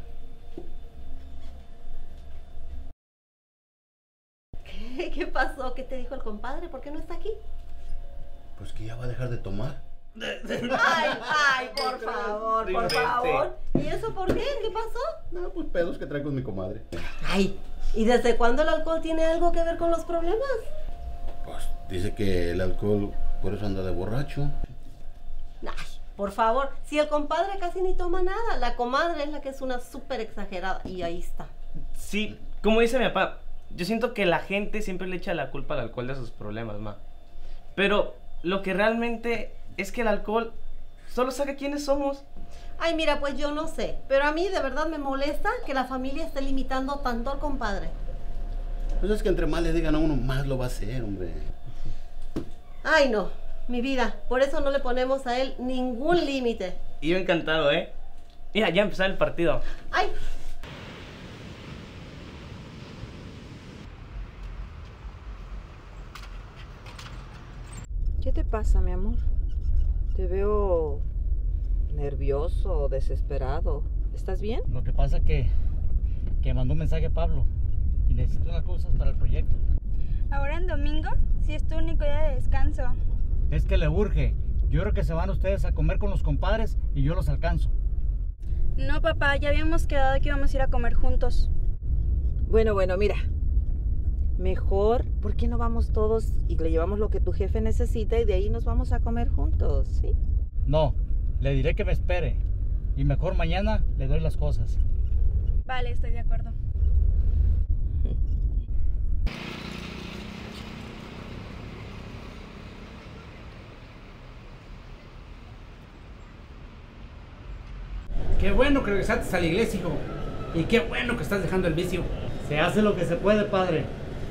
¿Qué pasó? ¿Qué te dijo el compadre? ¿Por qué no está aquí? Pues que ya va a dejar de tomar. Ay, por favor, por favor. ¿Y eso por qué? ¿Qué pasó? No, pues pedos que trae con mi comadre. Ay, ¿y desde cuándo el alcohol tiene algo que ver con los problemas? Pues dice que el alcohol, por eso anda de borracho. Ay, por favor, si el compadre casi ni toma nada, la comadre es la que es una súper exagerada y ahí está. Sí, como dice mi papá, yo siento que la gente siempre le echa la culpa al alcohol de sus problemas, ma. Pero lo que realmente es que el alcohol solo sabe quiénes somos. Ay, mira, pues yo no sé, pero a mí de verdad me molesta que la familia esté limitando tanto al compadre. Pues es que entre más le digan a uno, más lo va a hacer, hombre. Ay, no, mi vida, por eso no le ponemos a él ningún límite. Y yo encantado, ¿eh? Mira, ya empezó el partido. Ay. ¿Qué te pasa, mi amor? Te veo nervioso, desesperado. ¿Estás bien? Lo que pasa que mandó un mensaje a Pablo y necesito unas cosas para el proyecto. Ahora en domingo, sí es tu único día de descanso. Es que le urge. Yo creo que se van ustedes a comer con los compadres y yo los alcanzo. No, papá, ya habíamos quedado que íbamos a ir a comer juntos. Bueno, mira. Mejor, ¿por qué no vamos todos y le llevamos lo que tu jefe necesita y de ahí nos vamos a comer juntos, ¿sí? No, le diré que me espere y mejor mañana le doy las cosas. Vale, estoy de acuerdo. Qué bueno que regresaste a la iglesia, hijo. Y qué bueno que estás dejando el vicio. Se hace lo que se puede, padre.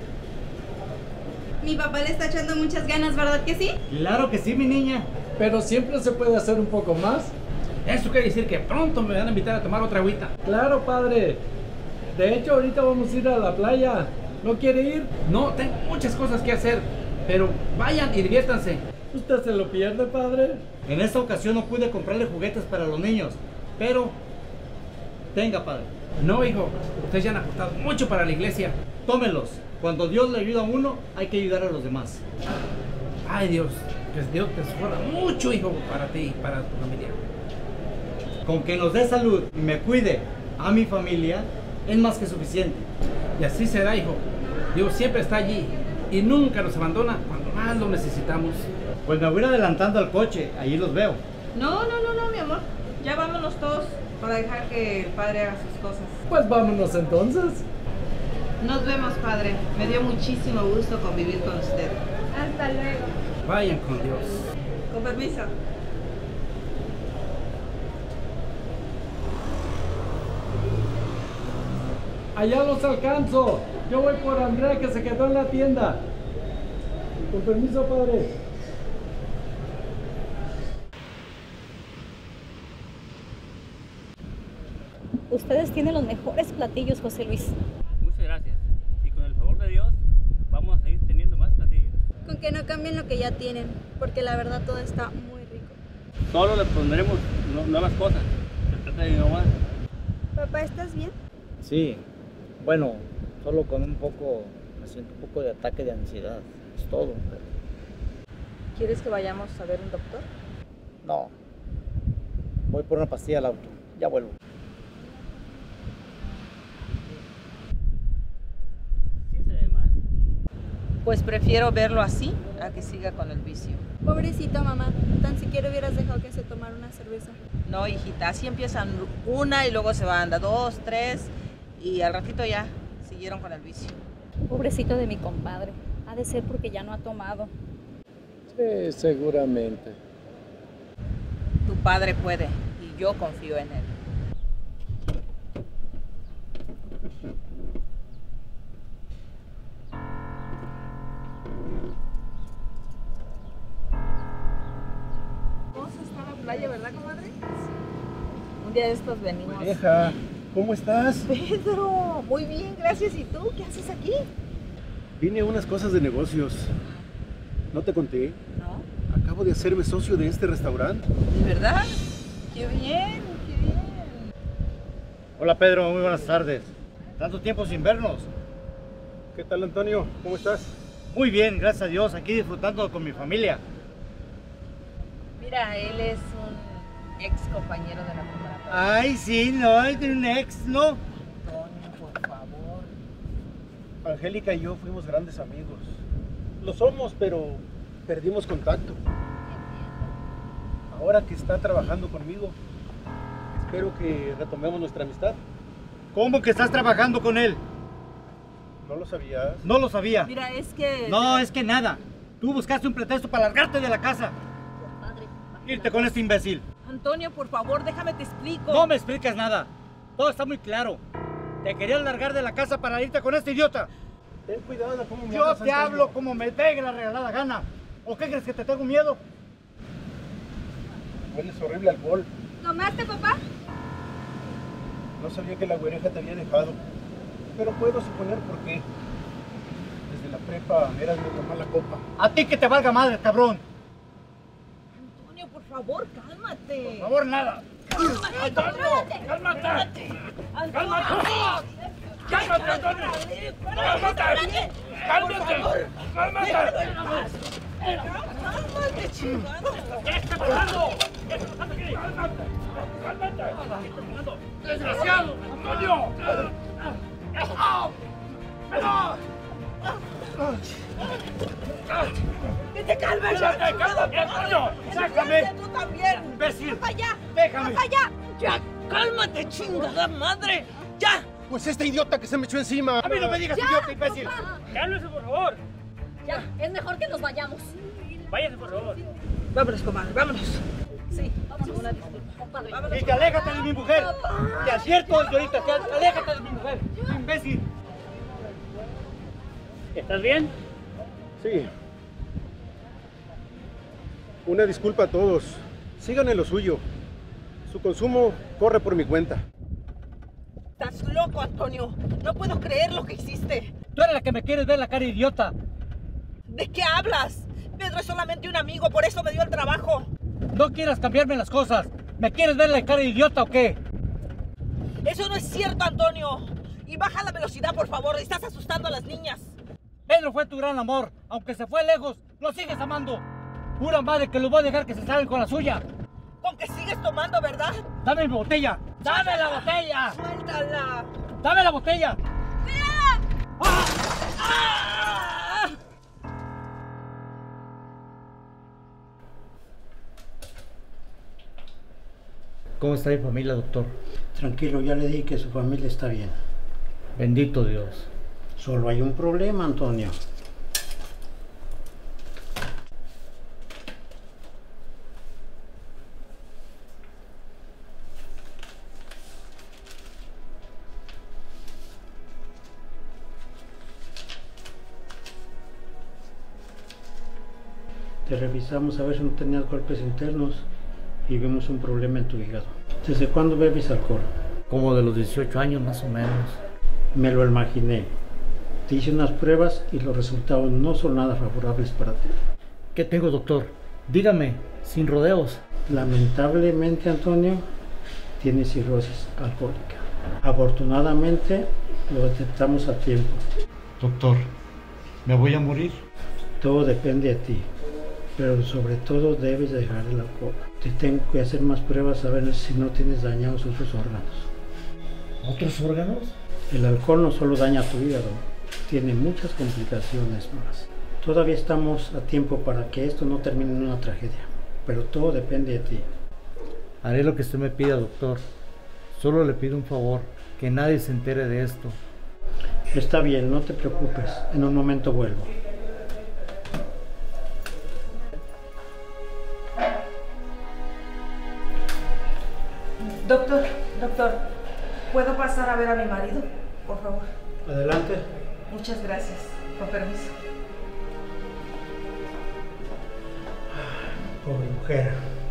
Mi papá le está echando muchas ganas, ¿verdad que sí? Claro que sí, mi niña. Pero siempre se puede hacer un poco más. Eso quiere decir que pronto me van a invitar a tomar otra agüita. Claro, padre. De hecho, ahorita vamos a ir a la playa. ¿No quiere ir? No, tengo muchas cosas que hacer. Pero vayan y diviértanse. ¿Usted se lo pierde, padre? En esta ocasión no pude comprarle juguetes para los niños, pero tenga, padre. No, hijo, ustedes ya han aportado mucho para la iglesia. Tómenlos. Cuando Dios le ayuda a uno, hay que ayudar a los demás. Ay, Dios, pues Dios te esfuerza mucho, hijo, para ti y para tu familia. Con que nos dé salud y me cuide a mi familia, es más que suficiente. Y así será, hijo. Dios siempre está allí y nunca nos abandona cuando más lo necesitamos. Pues me voy a ir adelantando al coche, ahí los veo. No, mi amor. Ya vámonos todos para dejar que el padre haga sus cosas. Pues vámonos entonces. Nos vemos, padre. Me dio muchísimo gusto convivir con usted. Hasta luego. Vayan con Dios. Con permiso. Allá los alcanzo. Yo voy por Andrea que se quedó en la tienda. Con permiso, padre. Ustedes tienen los mejores platillos, José Luis. Muchas gracias. Y con el favor de Dios, vamos a seguir teniendo más platillos. Con que no cambien lo que ya tienen, porque la verdad todo está muy rico. Solo le pondremos nuevas cosas. Se trata de mi mamá. Papá, ¿estás bien? Sí, bueno, solo con me siento un poco de ataque de ansiedad, es todo. ¿Quieres que vayamos a ver un doctor? No, voy por una pastilla al auto, ya vuelvo. Sí se ve mal. Pues prefiero verlo así a que siga con el vicio. Pobrecita mamá, tan siquiera hubieras dejado que se tomara una cerveza. No, hijita, así empiezan una y luego se van a 2, 3 y al ratito ya siguieron con el vicio. Pobrecito de mi compadre. Ha de ser porque ya no ha tomado. Sí, seguramente. Tu padre puede y yo confío en él. Vamos a estar a la playa, ¿verdad, comadre? Un día de estos venimos. Vieja, ¿cómo estás? Pedro, muy bien, gracias. ¿Y tú? ¿Qué haces aquí? Vine a unas cosas de negocios. ¿No te conté? No. Acabo de hacerme socio de este restaurante. ¿De verdad? ¡Qué bien, qué bien! Hola Pedro, muy buenas tardes. Tanto tiempo sin vernos. ¿Qué tal, Antonio? ¿Cómo estás? Muy bien, gracias a Dios, aquí disfrutando con mi familia. Mira, él es un ex compañero de la preparatoria. Ay, sí, no, es de un ex, ¿no? Antonio, por favor. Angélica y yo fuimos grandes amigos. Lo somos, pero perdimos contacto. Ahora que está trabajando conmigo, espero que retomemos nuestra amistad. ¿Cómo que estás trabajando con él? ¿No lo sabías? No lo sabía. Mira, es que... No, es que nada. Tú buscaste un pretexto para largarte de la casa. Irte con este imbécil. Antonio, por favor, déjame te explico. No me explicas nada. Todo está muy claro. Te querías largar de la casa para irte con este idiota. Ten cuidado de cómo me Yo hablas, te Antonio. hablo como me pegue la regalada gana. ¿O qué crees que te tengo miedo? Hueles horrible alcohol. ¿Tomaste, papá? No sabía que la güereja te había dejado. Pero puedo suponer por qué. Desde la prepa eras medio mala copa. A ti que te valga madre, cabrón. Antonio, por favor, cálmate. Por favor, nada. ¡Cálmate, Antonio! ¡Cálmate! ¡Cálmate! ¡Cálmate, Antonio! ¡Cálmate! ¡Cálmate! ¡Cálmate! ¡Cálmate, chingado! ¿Qué está pasando? ¿Qué está pasando aquí? ¡Cálmate! ¡Cálmate! ¡Desgraciado! ¡Antonio! ¡Que te calmes! ¡Cálmate, Antonio! ¡Sácame! ¡Tú también! ¡Imbécil! ¡Baja allá! ¡Déjame! ¡Baja allá! ¡Ya! ¡Cálmate, chingada madre! ¡Ya! Pues este idiota que se me echó encima. ¡A mí no me digas idiota, imbécil! ¡Cálmese, por favor! Ya, es mejor que nos vayamos. Váyase, por favor. Vámonos, comadre, vámonos. Sí, vamos a una disculpa, compadre. Y que aléjate de mi mujer. Te advierto desde ahorita, que aléjate de mi mujer. Imbécil. ¿Estás bien? Sí. Una disculpa a todos. Sigan en lo suyo. Su consumo corre por mi cuenta. Estás loco, Antonio. No puedo creer lo que hiciste. Tú eres la que me quieres ver la cara idiota. ¿De qué hablas? Pedro es solamente un amigo, por eso me dio el trabajo. No quieras cambiarme las cosas. ¿Me quieres ver la cara idiota o qué? Eso no es cierto, Antonio. Y baja la velocidad, por favor. Estás asustando a las niñas. Pedro fue tu gran amor. Aunque se fue lejos, lo sigues amando. Pura madre que los voy a dejar que se salgan con la suya. Con que sí sigues tomando, ¿verdad? ¡Dame mi botella! ¡Dame la botella! ¡Suéltala! ¡Dame la botella! ¿Cómo está mi familia, doctor? Tranquilo, ya le dije que su familia está bien. Bendito Dios. Solo hay un problema, Antonio. Te revisamos a ver si no tenías golpes internos y vimos un problema en tu hígado. ¿Desde cuándo bebes alcohol? Como de los 18 años más o menos. Me lo imaginé. Te hice unas pruebas y los resultados no son nada favorables para ti. ¿Qué tengo, doctor? Dígame, sin rodeos. Lamentablemente, Antonio, tienes cirrosis alcohólica. Afortunadamente, lo detectamos a tiempo. Doctor, ¿me voy a morir? Todo depende de ti, pero sobre todo debes dejar el alcohol. Te tengo que hacer más pruebas a ver si no tienes dañados otros órganos. ¿Otros órganos? El alcohol no solo daña tu hígado, tiene muchas complicaciones más. Todavía estamos a tiempo para que esto no termine en una tragedia, pero todo depende de ti. Haré lo que usted me pida, doctor. Solo le pido un favor, que nadie se entere de esto. Está bien, no te preocupes, en un momento vuelvo. Doctor, ¿puedo pasar a ver a mi marido, por favor? Adelante. Muchas gracias, con permiso. Pobre mujer.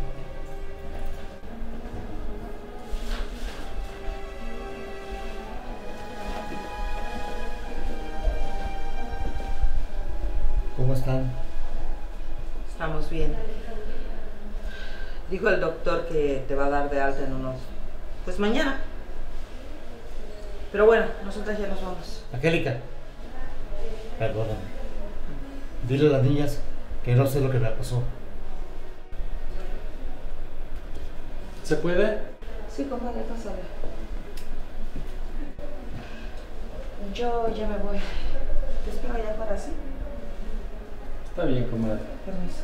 ¿Cómo están? Estamos bien. Dijo el doctor que te va a dar de alta en unos... pues mañana. Pero bueno, nosotras ya nos vamos. Angélica, perdóname. Dile a las niñas que no sé lo que me pasó. ¿Se puede? Sí, compadre, pásale. Yo ya me voy. Te espero allá para así. Está bien, comadre. Permiso.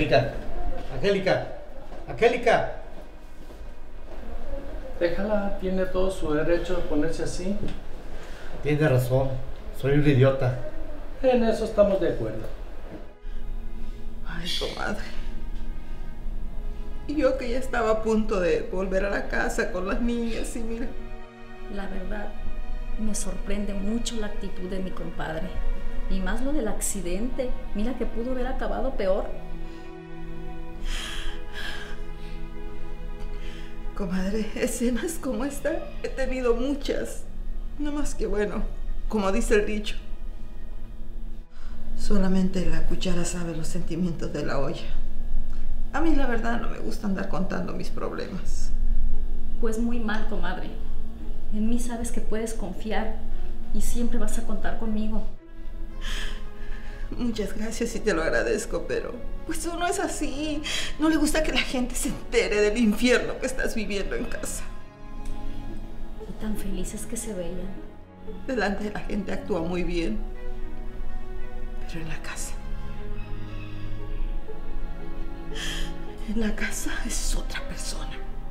Angélica. Déjala, tiene todo su derecho a ponerse así. Tiene razón, soy un idiota. En eso estamos de acuerdo. Ay, comadre. Y yo que ya estaba a punto de volver a la casa con las niñas y mira. La verdad, me sorprende mucho la actitud de mi compadre. Y más lo del accidente. Mira que pudo haber acabado peor. Comadre, escenas como esta he tenido muchas. No más que bueno, como dice el dicho. Solamente la cuchara sabe los sentimientos de la olla. A mí la verdad no me gusta andar contando mis problemas. Pues muy mal, comadre. En mí sabes que puedes confiar y siempre vas a contar conmigo. Muchas gracias y te lo agradezco, pero pues uno es así. No le gusta que la gente se entere del infierno que estás viviendo en casa. Y tan felices que se veían. Delante de la gente actúa muy bien, pero en la casa es otra persona.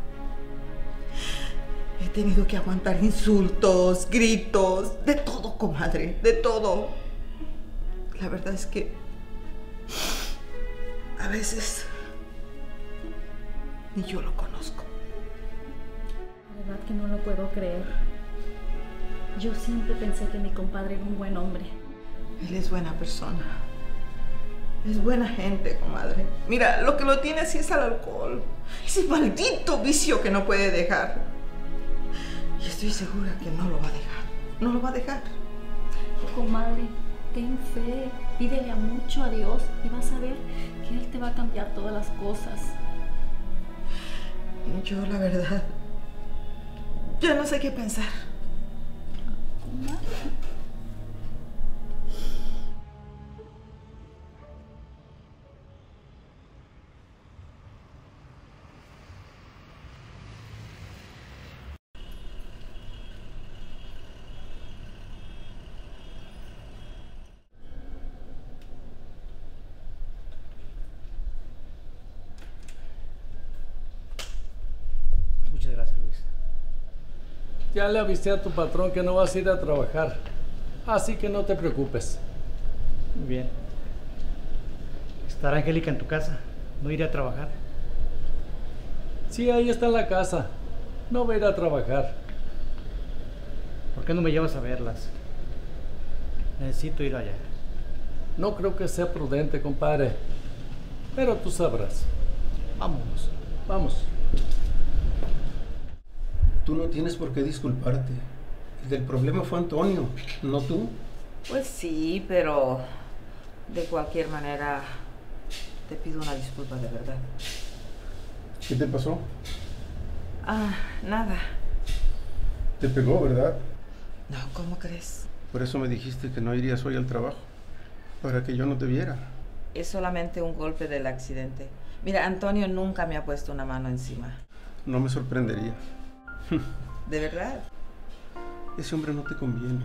He tenido que aguantar insultos, gritos, de todo, comadre, de todo. La verdad es que a veces ni yo lo conozco. La verdad que no lo puedo creer. Yo siempre pensé que mi compadre era un buen hombre. Él es buena persona. Es buena gente, comadre. Mira, lo que lo tiene así es el alcohol. Ese maldito vicio que no puede dejar. Y estoy segura que no lo va a dejar. No lo va a dejar. Comadre, ten fe. Pídele a mucho a Dios y vas a ver que Él te va a cambiar todas las cosas. Yo, la verdad, ya no sé qué pensar. Comadre. Ya le avisé a tu patrón que no vas a ir a trabajar. Así que no te preocupes. Muy bien. ¿Estará Angélica en tu casa? ¿No iré a trabajar? Sí, ahí está en la casa. No va a ir a trabajar. ¿Por qué no me llevas a verlas? Necesito ir allá. No creo que sea prudente, compadre. Pero tú sabrás. Vámonos. Vamos. Tú no tienes por qué disculparte. El del problema fue Antonio, no tú. Pues sí, pero de cualquier manera te pido una disculpa de verdad. ¿Qué te pasó? Nada. Te pegó, ¿verdad? No, ¿cómo crees? Por eso me dijiste que no irías hoy al trabajo, para que yo no te viera. Es solamente un golpe del accidente. Mira, Antonio nunca me ha puesto una mano encima. No me sorprendería. ¿De verdad? Ese hombre no te conviene.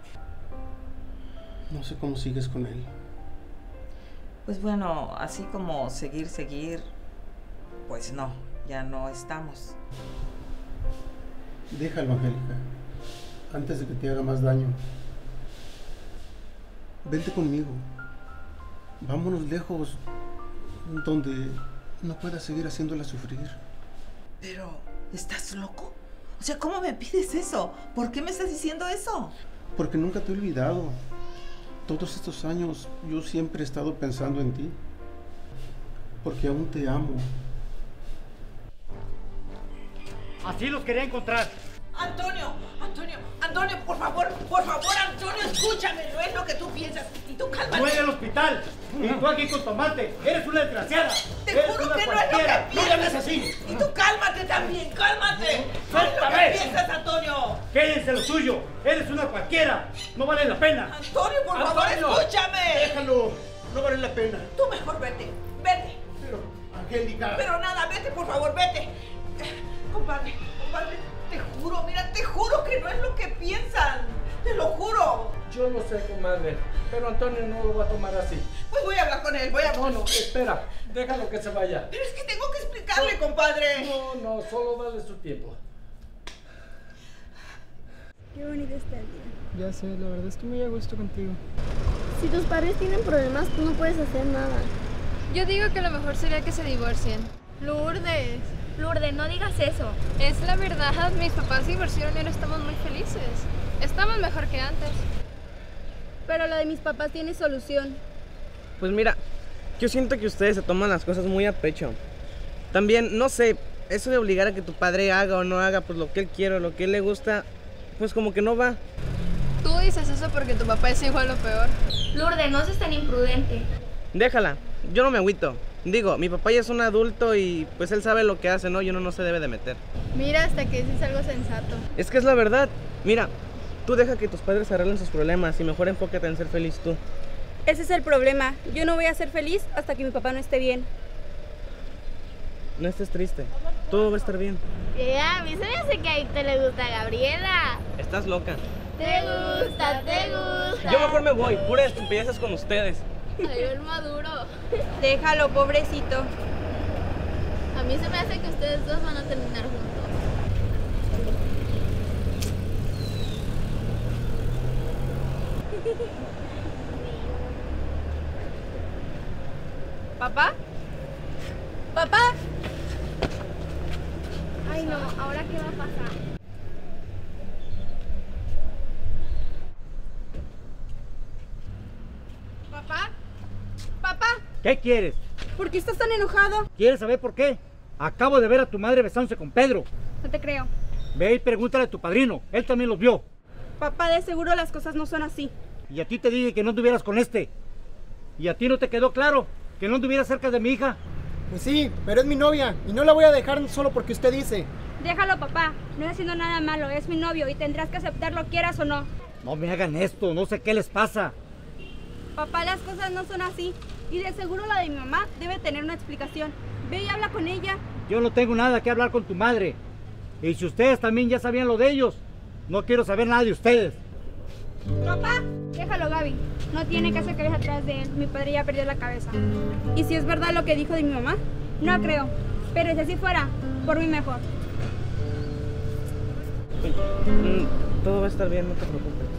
No sé cómo sigues con él. Pues bueno, así como seguir, pues no, ya no estamos. Déjalo, Angélica, antes de que te haga más daño. Vente conmigo. Vámonos lejos, donde no puedas seguir haciéndola sufrir. Pero, ¿estás loco? O sea, ¿cómo me pides eso? ¿Por qué me estás diciendo eso? Porque nunca te he olvidado. Todos estos años yo siempre he estado pensando en ti. Porque aún te amo. Así los quería encontrar. Antonio, por favor, Antonio, escúchame, no es lo que tú piensas. Y tú cálmate. Tú en el hospital y tú aquí con tomate. Eres una desgraciada. Te Eres juro una que cualquiera. no es lo que No le hables así. Y tú cálmate también, cálmate. Suéltame. ¿Qué piensas, Antonio? Quédense lo suyo. Eres una cualquiera. No vale la pena. Antonio, por favor, Antonio, escúchame. Déjalo. No vale la pena. Tú mejor vete. Pero, Angélica. Pero nada, vete, por favor, vete. Compadre, te juro que no es lo que piensan. Te lo juro. Yo lo sé, comadre, pero Antonio no lo va a tomar así. Pues voy a hablar con él, No, espera, déjalo que se vaya. Pero es que tengo que explicarle, compadre. No, solo dale su tiempo. Qué bonito está el día. Ya sé, la verdad estoy muy a gusto contigo. Si tus padres tienen problemas, tú no puedes hacer nada. Yo digo que lo mejor sería que se divorcien. Lourdes, no digas eso. Es la verdad, mis papás se divorciaron y ahora estamos muy felices. Estamos mejor que antes. Pero lo de mis papás tiene solución. Pues mira, yo siento que ustedes se toman las cosas muy a pecho. También, no sé, eso de obligar a que tu padre haga o no haga pues lo que él quiere o lo que él le gusta, pues como que no va. Tú dices eso porque tu papá es igual o peor. Lourdes, no seas tan imprudente. Déjala, yo no me agüito. Digo, mi papá ya es un adulto y pues él sabe lo que hace, ¿no? Y uno no se debe de meter. Mira, hasta que dices algo sensato. Es que es la verdad. Mira, tú deja que tus padres arreglen sus problemas y mejor enfócate en ser feliz tú. Ese es el problema. Yo no voy a ser feliz hasta que mi papá no esté bien. No estés triste. Todo va a estar bien. A mí se me hace que a te le gusta a Gabriela. Estás loca. Te gusta. Yo mejor me voy. Puras estupideces con ustedes. Ay, el maduro. Déjalo, pobrecito. A mí se me hace que ustedes dos van a terminar juntos. ¿Papá? ¿Papá? Ay, no, ¿ahora qué va a pasar? ¿Papá? ¿Papá? ¿Qué quieres? ¿Por qué estás tan enojado? ¿Quieres saber por qué? Acabo de ver a tu madre besándose con Pedro. No te creo. Ve y pregúntale a tu padrino. Él también los vio. Papá, de seguro las cosas no son así. Y a ti te dije que no anduvieras con este. ¿Y a ti no te quedó claro que no anduvieras cerca de mi hija? Pues sí, pero es mi novia y no la voy a dejar solo porque usted dice. Déjalo, papá. No está haciendo nada malo. Es mi novio y tendrás que aceptarlo, quieras o no. No me hagan esto. No sé qué les pasa. Papá, las cosas no son así. Y de seguro la de mi mamá debe tener una explicación. Ve y habla con ella. Yo no tengo nada que hablar con tu madre. Y si ustedes también ya sabían lo de ellos, no quiero saber nada de ustedes. Papá, déjalo, Gaby. No tiene caso que vayas atrás de él. Mi padre ya perdió la cabeza. ¿Y si es verdad lo que dijo de mi mamá? No creo. Pero si así fuera, por mí mejor. Todo va a estar bien, no te preocupes.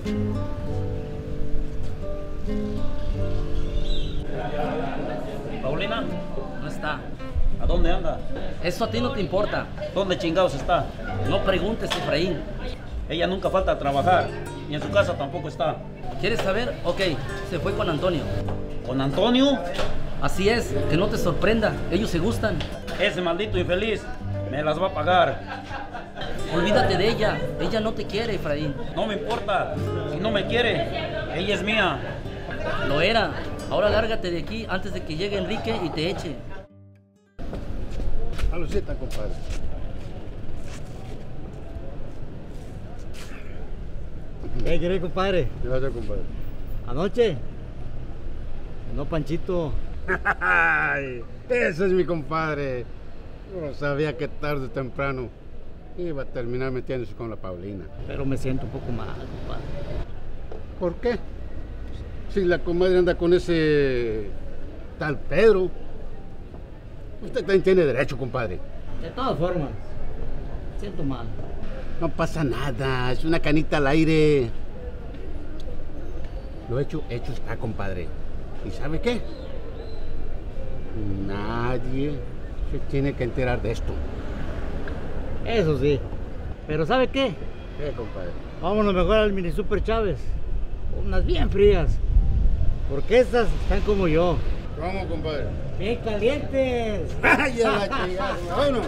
¿Paulina? No está. ¿A dónde anda? Eso a ti no te importa. ¿Dónde chingados está? No preguntes, Efraín. Ella nunca falta a trabajar. Y en su casa tampoco está. ¿Quieres saber? Ok, se fue con Antonio. ¿Con Antonio? Así es, que no te sorprenda. Ellos se gustan. Ese maldito infeliz me las va a pagar. Olvídate de ella. Ella no te quiere, Efraín. No me importa. Si no me quiere, ella es mía. Lo era. Ahora lárgate de aquí antes de que llegue Enrique y te eche. Salucita, compadre. ¿Qué querés, compadre? ¿Qué pasa, compadre? ¿Anoche? No, Panchito. Ese es mi compadre. Yo sabía que tarde o temprano iba a terminar metiéndose con la Paulina. Pero me siento un poco mal, compadre. ¿Por qué? Si la comadre anda con ese tal Pedro, usted también tiene derecho, compadre. De todas formas, siento mal. No pasa nada, es una canita al aire. Lo hecho está, compadre. ¿Y sabe qué? Nadie se tiene que enterar de esto. Eso sí. Pero ¿sabe qué? ¿Qué, compadre? Vámonos mejor al Mini Super Chávez. Unas bien frías. Porque estas están como yo. ¿Cómo, compadre? ¡Bien calientes! ¡Ay, a la chingada! ¡Vámonos!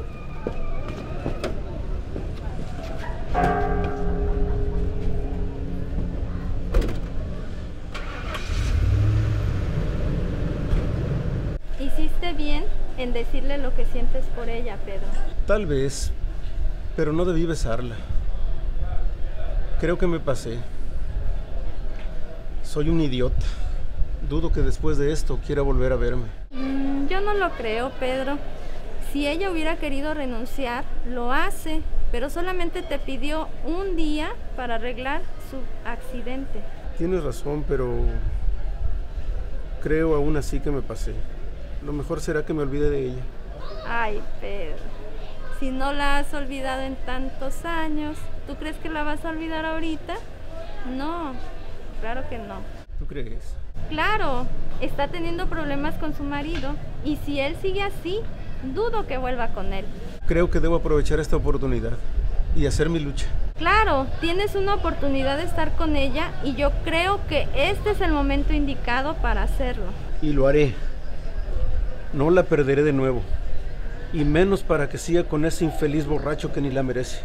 Hiciste bien en decirle lo que sientes por ella, Pedro. Tal vez, pero no debí besarla. Creo que me pasé. Soy un idiota. Dudo que después de esto quiera volver a verme. Yo no lo creo, Pedro. Si ella hubiera querido renunciar, lo hace, pero solamente te pidió un día para arreglar su accidente. Tienes razón, pero creo aún así que me pasé. Lo mejor será que me olvide de ella. Ay, Pedro, si no la has olvidado en tantos años, ¿tú crees que la vas a olvidar ahorita? No, claro que no. ¿Tú crees? Claro, está teniendo problemas con su marido y si él sigue así, dudo que vuelva con él. Creo que debo aprovechar esta oportunidad y hacer mi lucha. Claro, tienes una oportunidad de estar con ella y yo creo que este es el momento indicado para hacerlo. Y lo haré. No la perderé de nuevo. Y menos para que siga con ese infeliz borracho que ni la merece.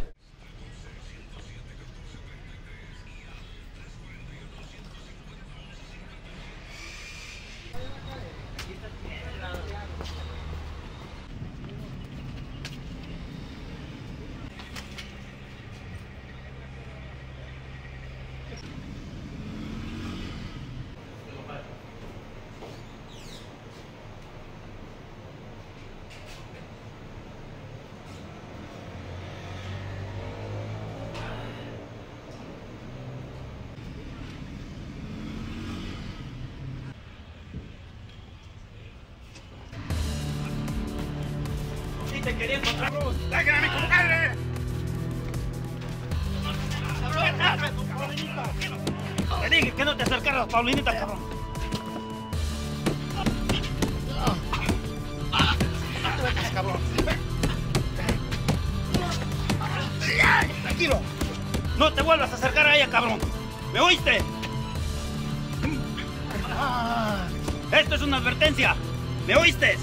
Te quería encontrar. ¡Déjenme a mi compadre! Te dije que no te acercaras, Paulinita, cabrón. No te metas, cabrón. Tranquilo. No te vuelvas a acercar a ella, cabrón. ¿Me oíste? Esto es una advertencia. ¿Me oíste?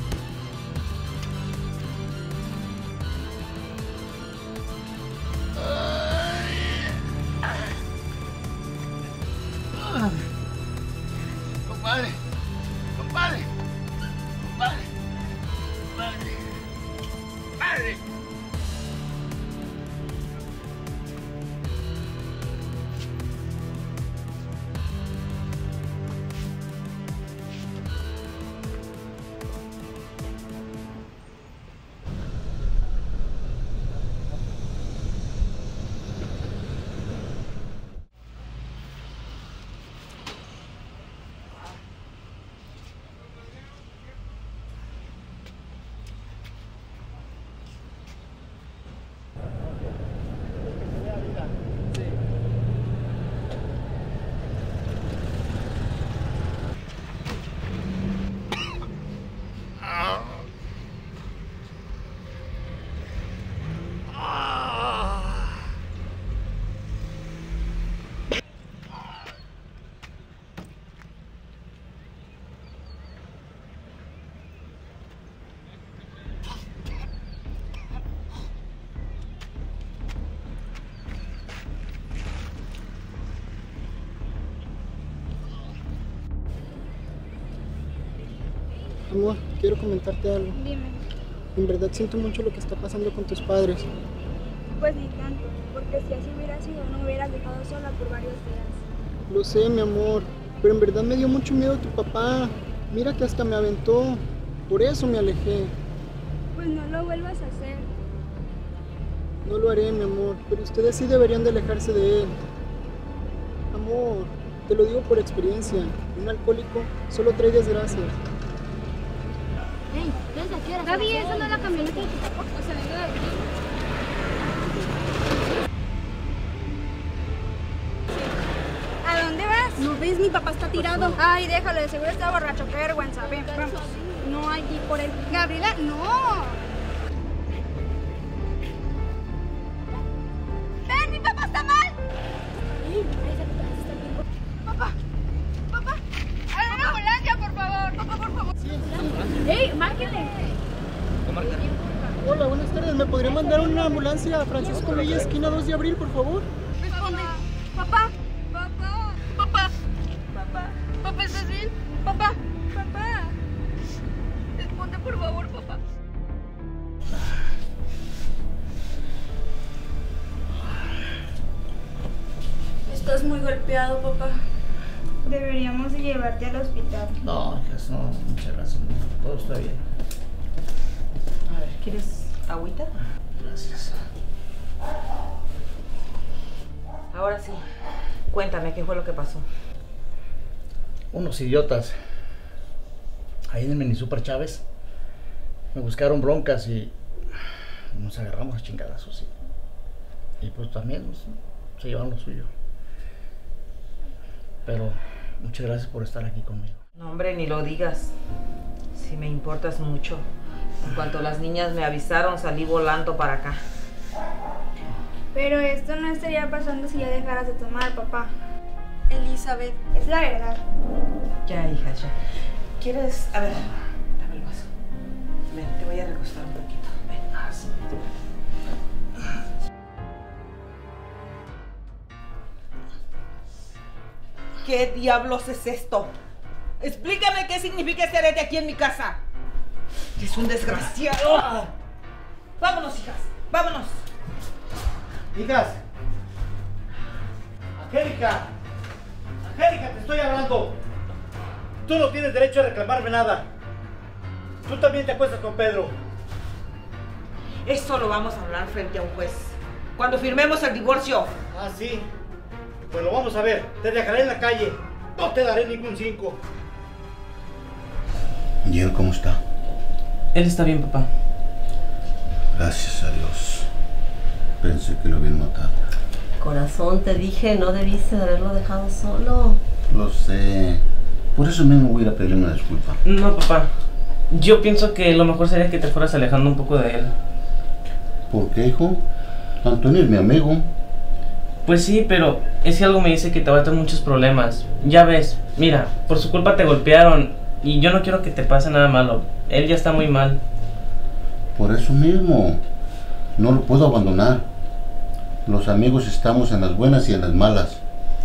Compadre, compadre, compadre, compadre, compadre. Amor, quiero comentarte algo. Dime. En verdad siento mucho lo que está pasando con tus padres. Pues ni tanto, porque si así hubiera sido, no me hubieras dejado sola por varios días. Lo sé, mi amor, pero en verdad me dio mucho miedo tu papá. Mira que hasta me aventó. Por eso me alejé. Pues no lo vuelvas a hacer. No lo haré, mi amor, pero ustedes sí deberían de alejarse de él. Amor, te lo digo por experiencia. Un alcohólico solo trae desgracias. Hey, ¿desde aquí era? Gaby, ¿esa no es la camioneta de tu papá? O sea, vengo de aquí. ¿A dónde vas? ¿No ves? Mi papá está tirado. Ay, déjalo, de seguro está borracho, qué vergüenza. Ven, vamos. No hay que ir por él. Gabriela, no. ¡Ven, mi papá está mal! Papá, papá, ¡hay una ambulancia, por favor! Papá, por favor. ¡Ey, márquenle! Hola, buenas tardes. ¿Me podría mandar una ambulancia a Francisco Villa, esquina 2 de abril, por favor? Responde. Papá, papá, papá, papá, papá, ¿estás bien? Papá, papá. Responde, por favor, papá. Estás muy golpeado, papá. Deberíamos llevarte al hospital. No, hijas, no, muchas gracias. No, todo está bien. A ver, ¿quieres agüita? Gracias. Ahora sí, cuéntame, ¿qué fue lo que pasó? Unos idiotas ahí en el Mini Super Chávez me buscaron broncas y nos agarramos a chingadazos y pues también se llevaron lo suyo. Pero muchas gracias por estar aquí conmigo. No, hombre, ni lo digas. Si me importas mucho. En cuanto las niñas me avisaron, salí volando para acá. Pero esto no estaría pasando si ya dejaras de tomar, papá. Elizabeth, es la verdad. Ya, hija, ya. ¿Quieres? A ver, dame el vaso. Ven, te voy a recostar un poquito. Ven. Así. ¿Qué diablos es esto? Explícame qué significa estar aquí en mi casa. Es un desgraciado. Vámonos, hijas, vámonos. Hijas. Angélica. Angélica, te estoy hablando. Tú no tienes derecho a reclamarme nada. Tú también te acuestas con Pedro. Eso lo vamos a hablar frente a un juez. Cuando firmemos el divorcio. Ah, sí. Pues lo vamos a ver. Te dejaré en la calle. No te daré ningún 5. ¿Y él cómo está? Él está bien, papá. Gracias a Dios. Pensé que lo habían matado. Corazón, te dije, no debiste de haberlo dejado solo. Lo sé. Por eso mismo voy a ir a pedirle una disculpa. No, papá. Yo pienso que lo mejor sería que te fueras alejando un poco de él. ¿Por qué, hijo? Antonio es mi amigo. Pues sí, pero es que algo me dice que te va a tener muchos problemas. Ya ves, mira, por su culpa te golpearon y yo no quiero que te pase nada malo. Él ya está muy mal. Por eso mismo, no lo puedo abandonar. Los amigos estamos en las buenas y en las malas.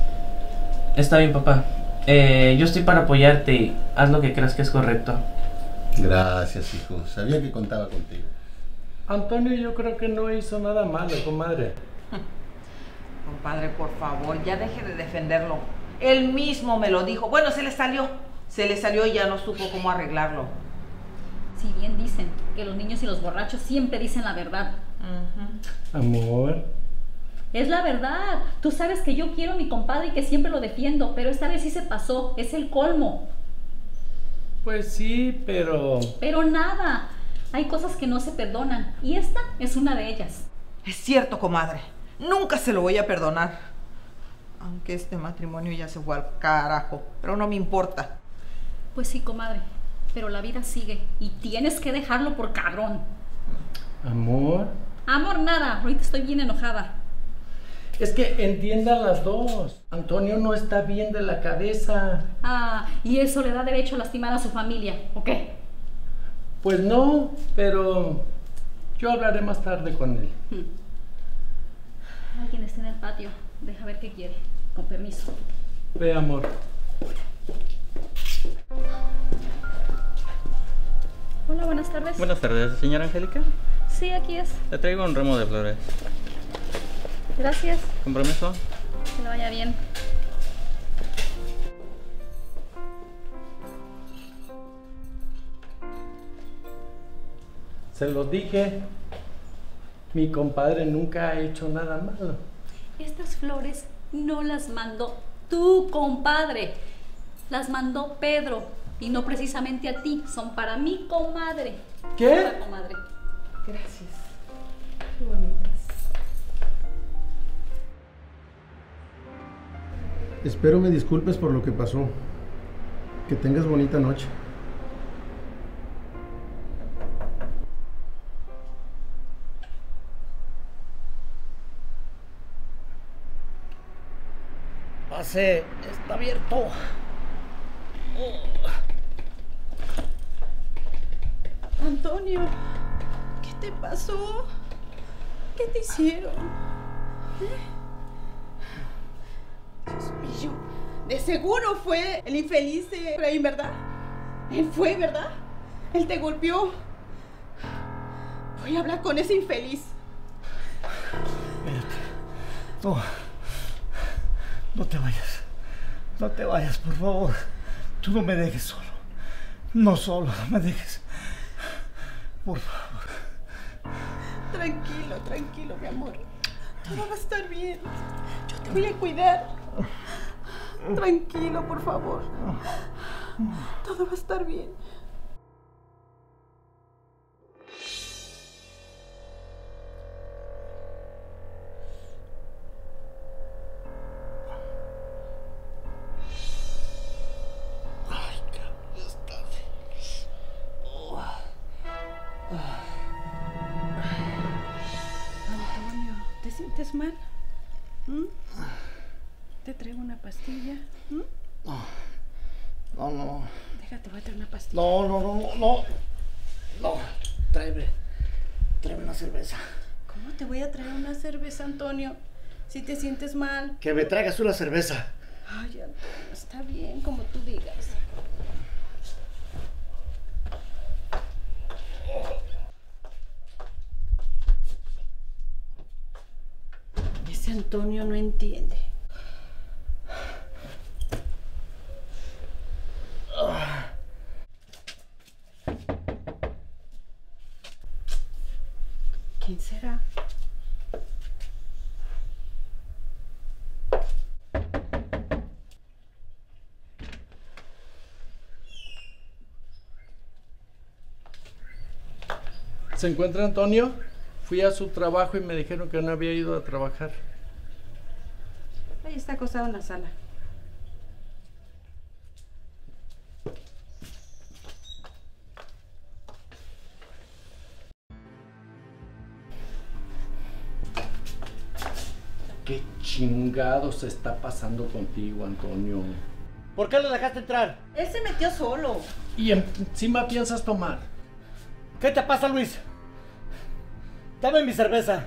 Está bien, papá. Yo estoy para apoyarte y haz lo que creas que es correcto. Gracias, hijo. Sabía que contaba contigo. Antonio, yo creo que no hizo nada malo, comadre. Compadre, por favor, ya deje de defenderlo. Él mismo me lo dijo. Bueno, se le salió y ya no supo cómo arreglarlo. Si bien dicen que los niños y los borrachos siempre dicen la verdad. Amor. Es la verdad. Tú sabes que yo quiero a mi compadre y que siempre lo defiendo, pero esta vez sí se pasó. Es el colmo. Pues sí, pero... Pero nada. Hay cosas que no se perdonan y esta es una de ellas. Es cierto, comadre. Nunca se lo voy a perdonar. Aunque este matrimonio ya se fue al carajo. Pero no me importa. Pues sí, comadre. Pero la vida sigue y tienes que dejarlo por cabrón. Amor. Amor, nada. Ahorita estoy bien enojada. Es que entiendan las dos. Antonio no está bien de la cabeza. Ah, y eso le da derecho a lastimar a su familia, ¿o qué? Pues no, pero yo hablaré más tarde con él. Alguien está en el patio. Deja ver qué quiere. Con permiso. Ve, amor. Hola, buenas tardes. Buenas tardes, señora Angélica. Sí, aquí es. Le traigo un ramo de flores. Gracias. ¿Con permiso? Que le vaya bien. Se los dije, mi compadre nunca ha hecho nada malo. Estas flores no las mandó tu compadre, las mandó Pedro, y no precisamente a ti, son para mi comadre. ¿Qué? Hola, comadre. Gracias. Qué bonitas. Espero me disculpes por lo que pasó. Que tengas bonita noche. Pase, está abierto. Antonio, ¿qué te pasó? ¿Qué te hicieron? Dios mío, de seguro fue el infeliz de Efraín, ¿verdad? Él fue, ¿verdad? Él te golpeó. Voy a hablar con ese infeliz. Espérate. No te vayas. No te vayas, por favor. Tú no me dejes solo. No solo, no me dejes. Por favor. Tranquilo, tranquilo, mi amor. Todo va a estar bien. Yo te voy a cuidar. Tranquilo, por favor. Todo va a estar bien. Antonio, ¿te sientes mal? ¿Te traigo una pastilla? No. Déjate, voy a traer una pastilla. No. Tráeme una cerveza. ¿Cómo te voy a traer una cerveza, Antonio? Si te sientes mal. Que me traigas una cerveza. Ay, Antonio, está bien, como tú digas. Ese Antonio no entiende. ¿Quién será? ¿Se encuentra Antonio? Fui a su trabajo y me dijeron que no había ido a trabajar. Ahí está acostado en la sala. ¿Qué chingados está pasando contigo, Antonio? ¿Por qué lo dejaste entrar? Él se metió solo. Y encima piensas tomar. ¿Qué te pasa, Luis? Dame mi cerveza.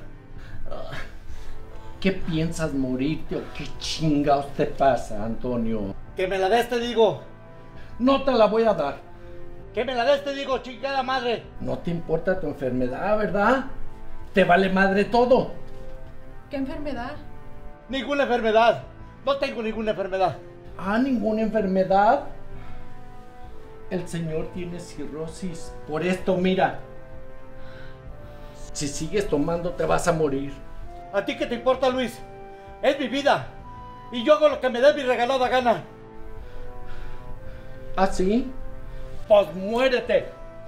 ¿Qué piensas, morirte o qué chingados te pasa, Antonio? Que me la des, te digo. No te la voy a dar. Que me la des, te digo, chingada madre. No te importa tu enfermedad, ¿verdad? Te vale madre todo. ¿Qué enfermedad? Ninguna enfermedad. No tengo ninguna enfermedad. Ah, ¿ninguna enfermedad? El señor tiene cirrosis. Por esto, mira. Si sigues tomando, te vas a morir. ¿A ti qué te importa, Luis? Es mi vida. Y yo hago lo que me dé mi regalada gana. ¿Ah, sí? Pues muérete.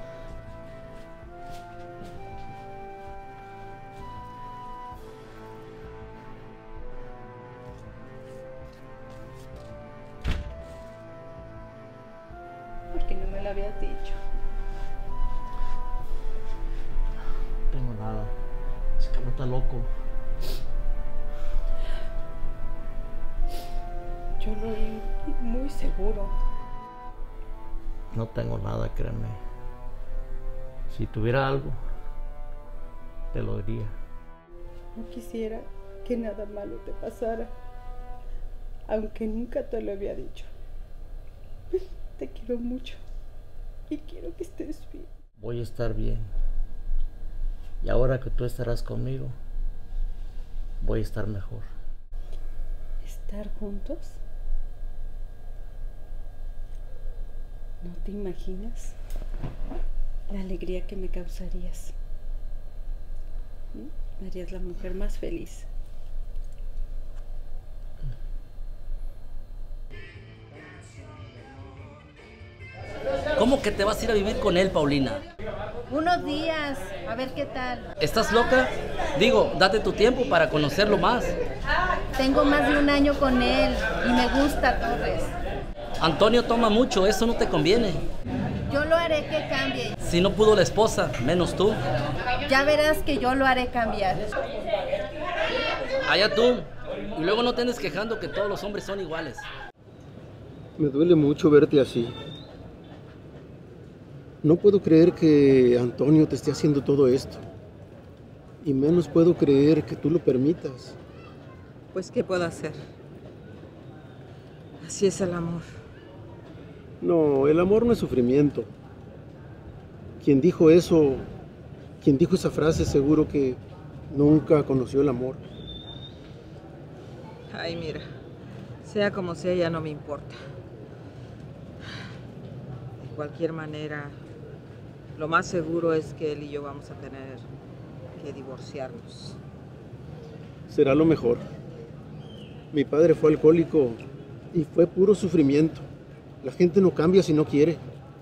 ¿Por qué no me lo habías dicho? No tengo nada. Es que no está loco. Yo lo oí muy seguro. No tengo nada, créeme. Si tuviera algo, te lo diría. No quisiera que nada malo te pasara, aunque nunca te lo había dicho. Te quiero mucho y quiero que estés bien. Voy a estar bien. Y ahora que tú estarás conmigo, voy a estar mejor. ¿Estar juntos? ¿No te imaginas la alegría que me causarías? Me harías la mujer más feliz. ¿Cómo que te vas a ir a vivir con él, Paulina? Unos días, a ver qué tal. ¿Estás loca? Digo, date tu tiempo para conocerlo más. Tengo más de un año con él y me gusta Torres. Antonio toma mucho, eso no te conviene. Yo lo haré que cambie. Si no pudo la esposa, menos tú. Ya verás que yo lo haré cambiar. Allá tú. Y luego no te andes quejando que todos los hombres son iguales. Me duele mucho verte así. No puedo creer que Antonio te esté haciendo todo esto. Y menos puedo creer que tú lo permitas. Pues, ¿qué puedo hacer? Así es el amor. No, el amor no es sufrimiento. Quien dijo eso, quien dijo esa frase, seguro que nunca conoció el amor. Ay, mira, sea como sea, ya no me importa. De cualquier manera, lo más seguro es que él y yo vamos a tener que divorciarnos. Será lo mejor. Mi padre fue alcohólico y fue puro sufrimiento. La gente no cambia si no quiere.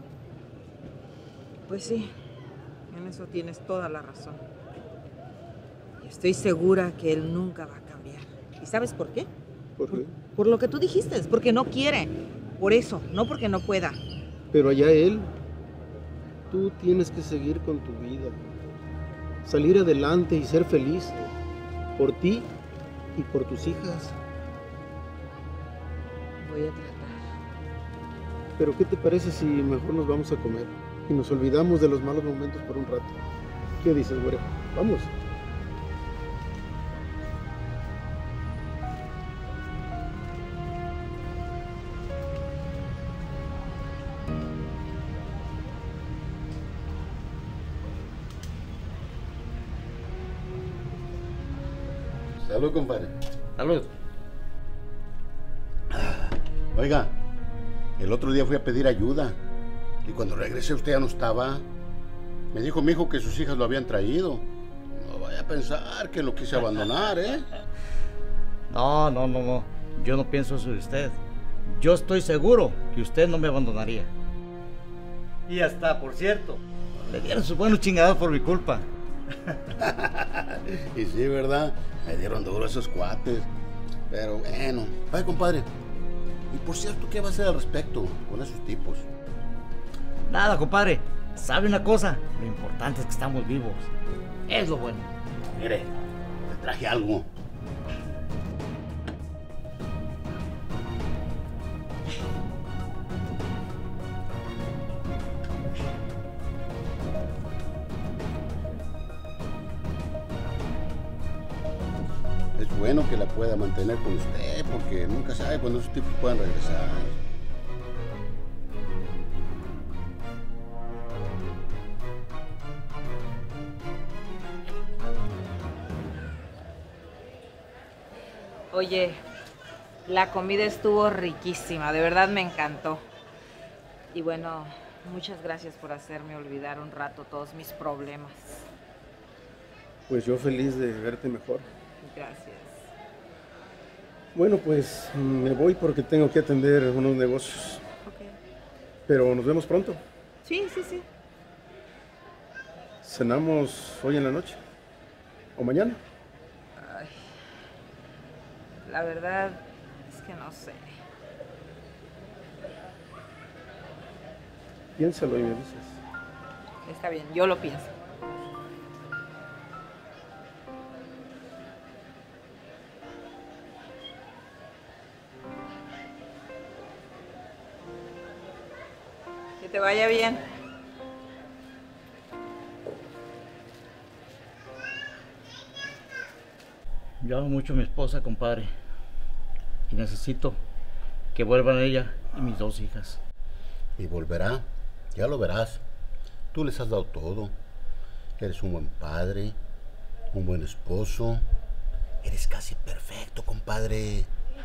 Pues sí, en eso tienes toda la razón. Y estoy segura que él nunca va a cambiar. ¿Y sabes por qué? ¿Por qué? Por lo que tú dijiste, es porque no quiere. Por eso, no porque no pueda. Pero allá él, tú tienes que seguir con tu vida. Salir adelante y ser feliz. Por ti y por tus hijas. Voy a tratar. Pero ¿qué te parece si mejor nos vamos a comer? Y nos olvidamos de los malos momentos por un rato. ¿Qué dices, güera? Vamos. Salud, compadre. Salud. Oiga, el otro día fui a pedir ayuda y cuando regresé usted ya no estaba. Me dijo mi hijo que sus hijas lo habían traído. No vaya a pensar que lo quise abandonar, ¿eh? No. Yo no pienso eso de usted. Yo estoy seguro que usted no me abandonaría. Y hasta, por cierto, le dieron sus buenos chingados por mi culpa. Y sí, ¿verdad? Me dieron duro esos cuates. Pero bueno. Vaya, compadre. Y por cierto, ¿qué va a hacer al respecto con esos tipos? Nada, compadre. ¿Sabe una cosa? Lo importante es que estamos vivos. Es lo bueno. Mire, le traje algo. Es bueno que la pueda mantener con usted, porque nunca sabe cuándo esos tipos puedan regresar. Oye, la comida estuvo riquísima, de verdad me encantó. Y bueno, muchas gracias por hacerme olvidar un rato todos mis problemas. Pues yo feliz de verte mejor. Gracias. Bueno, pues me voy porque tengo que atender unos negocios. Ok. Pero nos vemos pronto. Sí. ¿Cenamos hoy en la noche? ¿O mañana? Ay, la verdad es que no sé. Piénsalo y me dices. Está bien, yo lo pienso. Que te vaya bien. Yo amo mucho a mi esposa, compadre. Y necesito que vuelvan ella y mis dos hijas. Y volverá, ya lo verás. Tú les has dado todo. Eres un buen padre, un buen esposo. Eres casi perfecto, compadre.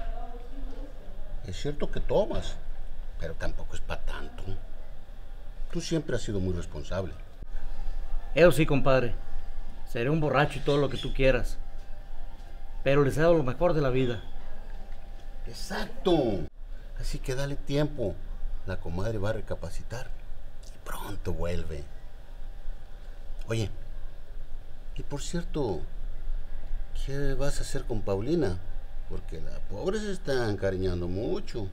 Es cierto que tomas, pero tampoco es para tanto. Tú siempre has sido muy responsable. Eso sí, compadre. Seré un borracho y todo lo que tú quieras. Pero les he dado lo mejor de la vida. Exacto. Así que dale tiempo. La comadre va a recapacitar y pronto vuelve. Oye, y por cierto, ¿qué vas a hacer con Paulina? Porque la pobre se está encariñando mucho.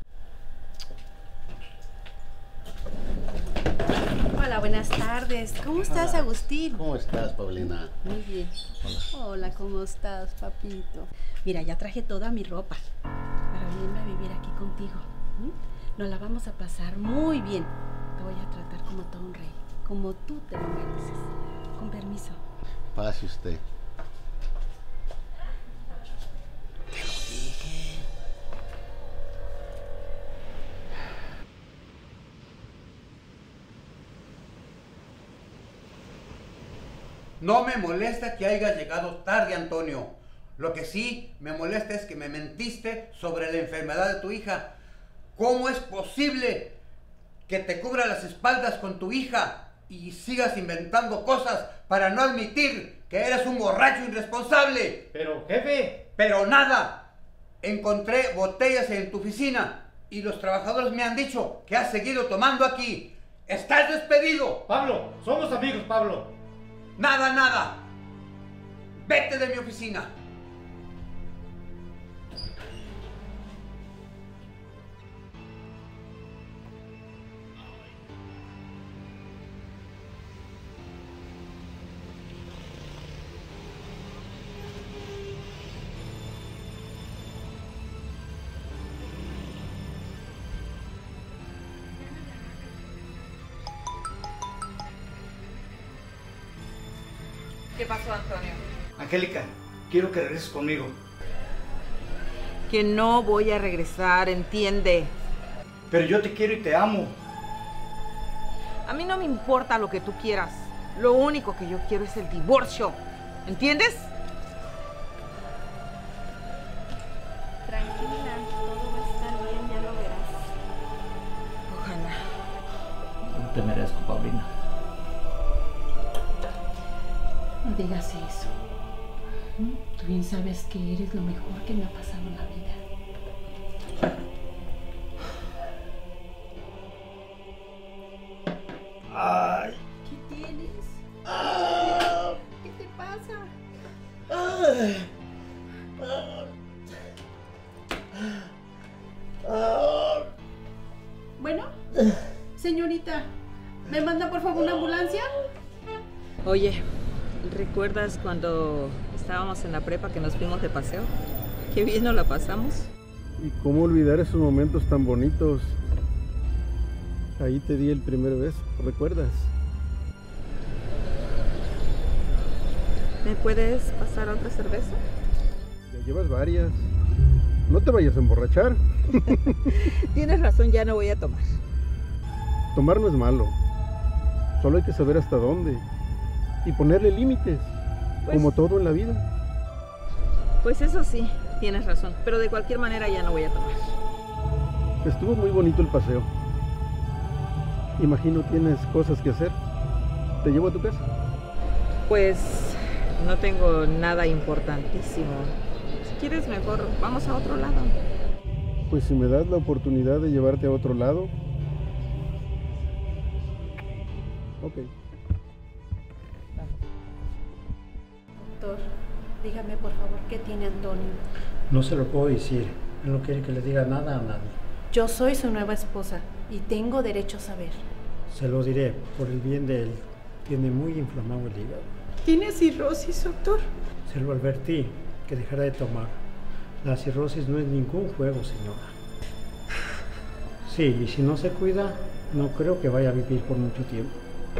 Hola, buenas tardes. ¿Cómo estás, Hola. Agustín? ¿Cómo estás, Paulina? Muy bien. Hola, ¿cómo estás, papito? Mira, ya traje toda mi ropa para venirme a vivir aquí contigo. Nos la vamos a pasar muy bien. Te voy a tratar como todo un rey, como tú te lo mereces. Con permiso. Pase usted. No me molesta que hayas llegado tarde, Antonio. Lo que sí me molesta es que me mentiste sobre la enfermedad de tu hija. ¿Cómo es posible que te cubra las espaldas con tu hija y sigas inventando cosas para no admitir que eres un borracho irresponsable? Pero, jefe. Pero nada. Encontré botellas en tu oficina y los trabajadores me han dicho que has seguido tomando aquí. ¡Estás despedido! Pablo, somos amigos, Pablo. Nada, nada. Vete de mi oficina. ¿Qué pasó, Antonio? Angélica, quiero que regreses conmigo. Que no voy a regresar, entiende. Pero yo te quiero y te amo. A mí no me importa lo que tú quieras. Lo único que yo quiero es el divorcio. ¿Entiendes? Tranquila, todo va a estar bien, ya lo verás. Ojalá. No te merezco, Paulina. No digas eso. Tú bien sabes que eres lo mejor que me ha pasado en la vida. Ay. ¿Qué tienes? ¿Qué te pasa? Bueno, señorita, ¿me manda por favor una ambulancia? Oye, ¿recuerdas cuando estábamos en la prepa que nos fuimos de paseo? Qué bien nos la pasamos. ¿Y cómo olvidar esos momentos tan bonitos? Ahí te di el primer beso, ¿recuerdas? ¿Me puedes pasar otra cerveza? Ya llevas varias. No te vayas a emborrachar. Tienes razón, ya no voy a tomar. Tomar no es malo. Solo hay que saber hasta dónde. Y ponerle límites, como todo en la vida. Pues eso sí, tienes razón. Pero de cualquier manera ya no voy a tomar. Estuvo muy bonito el paseo. Imagino tienes cosas que hacer. ¿Te llevo a tu casa? Pues no tengo nada importantísimo. Si quieres mejor, vamos a otro lado. Pues si me das la oportunidad de llevarte a otro lado. Ok. Doctor, dígame por favor, ¿qué tiene Antonio? No se lo puedo decir. Él no quiere que le diga nada a nadie. Yo soy su nueva esposa y tengo derecho a saber. Se lo diré, por el bien de él. Tiene muy inflamado el hígado. ¿Tiene cirrosis, doctor? Se lo advertí, que dejara de tomar. La cirrosis no es ningún juego, señora. Sí, y si no se cuida, no creo que vaya a vivir por mucho tiempo.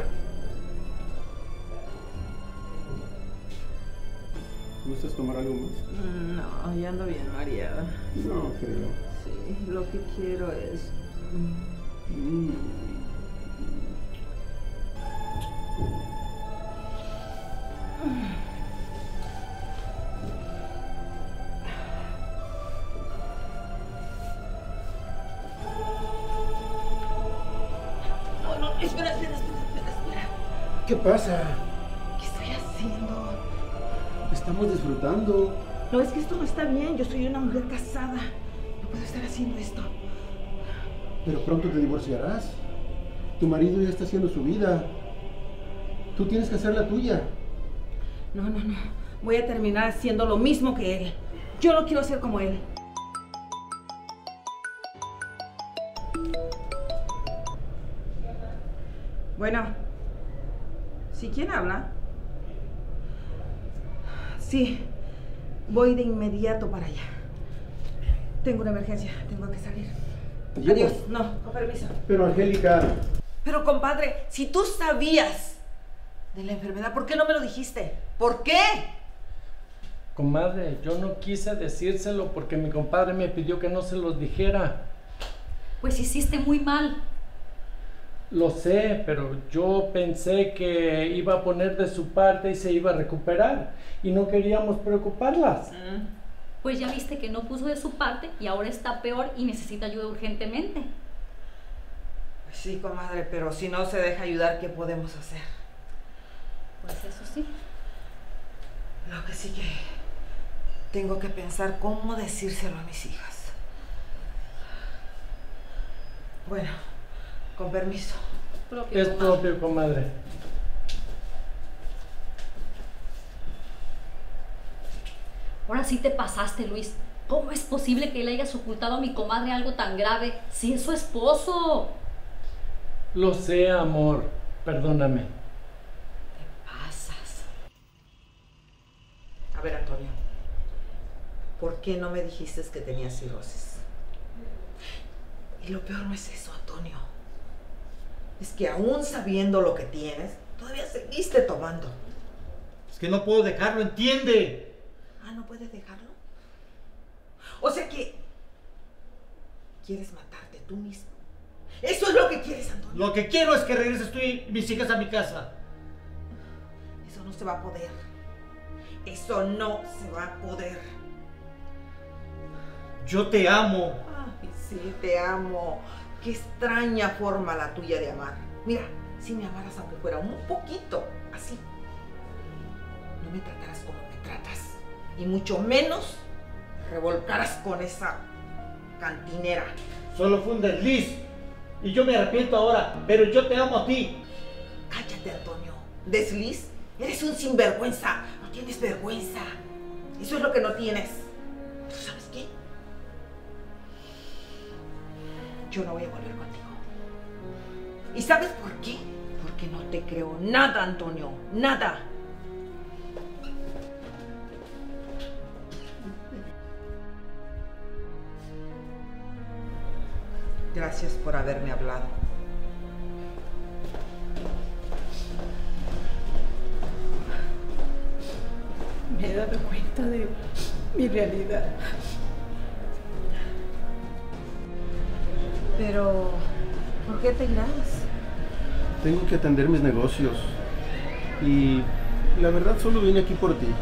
¿Gustas tomar algo más? No, ya ando bien mareada. No creo. Sí, lo que quiero es... pasa? ¿Qué estoy haciendo? Estamos disfrutando. No, es que esto no está bien. Yo soy una mujer casada. No puedo estar haciendo esto. Pero pronto te divorciarás. Tu marido ya está haciendo su vida. Tú tienes que hacer la tuya. No, no, no. Voy a terminar haciendo lo mismo que él. Yo no quiero ser como él. Bueno. ¿Sí? ¿Quién habla? Sí. Voy de inmediato para allá. Tengo una emergencia. Tengo que salir. Adiós. No, con permiso. Pero Angélica... Pero compadre, si tú sabías de la enfermedad, ¿por qué no me lo dijiste? ¿Por qué? Comadre, yo no quise decírselo porque mi compadre me pidió que no se los dijera. Pues hiciste muy mal. Lo sé, pero yo pensé que iba a poner de su parte y se iba a recuperar. Y no queríamos preocuparlas. Pues ya viste que no puso de su parte y ahora está peor y necesita ayuda urgentemente. Sí, comadre, pero si no se deja ayudar, ¿qué podemos hacer? Pues eso sí. Lo que sí que tengo que pensar cómo decírselo a mis hijas. Bueno, con permiso. Es propio, comadre. Ahora sí te pasaste, Luis. ¿Cómo es posible que le hayas ocultado a mi comadre algo tan grave si es su esposo? Lo sé, amor. Perdóname. Pasas. A ver, Antonio. ¿Por qué no me dijiste que tenías cirrosis? Y lo peor no es eso, Antonio. Es que aún sabiendo lo que tienes, todavía seguiste tomando. Es que no puedo dejarlo, ¿entiende? Ah, ¿no puedes dejarlo? O sea que... ¿quieres matarte tú mismo? ¿Eso es lo que quieres, Antonio? Lo que quiero es que regreses tú y mis hijas a mi casa. Eso no se va a poder. Eso no se va a poder. Yo te amo. Ay, sí, te amo. Qué extraña forma la tuya de amar. Mira, si me amaras aunque fuera un poquito, así, no me tratarás como me tratas. Y mucho menos revolcarás con esa cantinera. Solo fue un desliz. Y yo me arrepiento ahora, pero yo te amo a ti. Cállate, Antonio. ¿Desliz? Eres un sinvergüenza. No tienes vergüenza. Eso es lo que no tienes. ¿Pero sabes qué? Yo no voy a volver contigo. ¿Y sabes por qué? Porque no te creo nada, Antonio. Nada. Gracias por haberme hablado. Me he dado cuenta de mi realidad. Pero, ¿por qué te irás? Tengo que atender mis negocios. Y la verdad solo vine aquí por ti.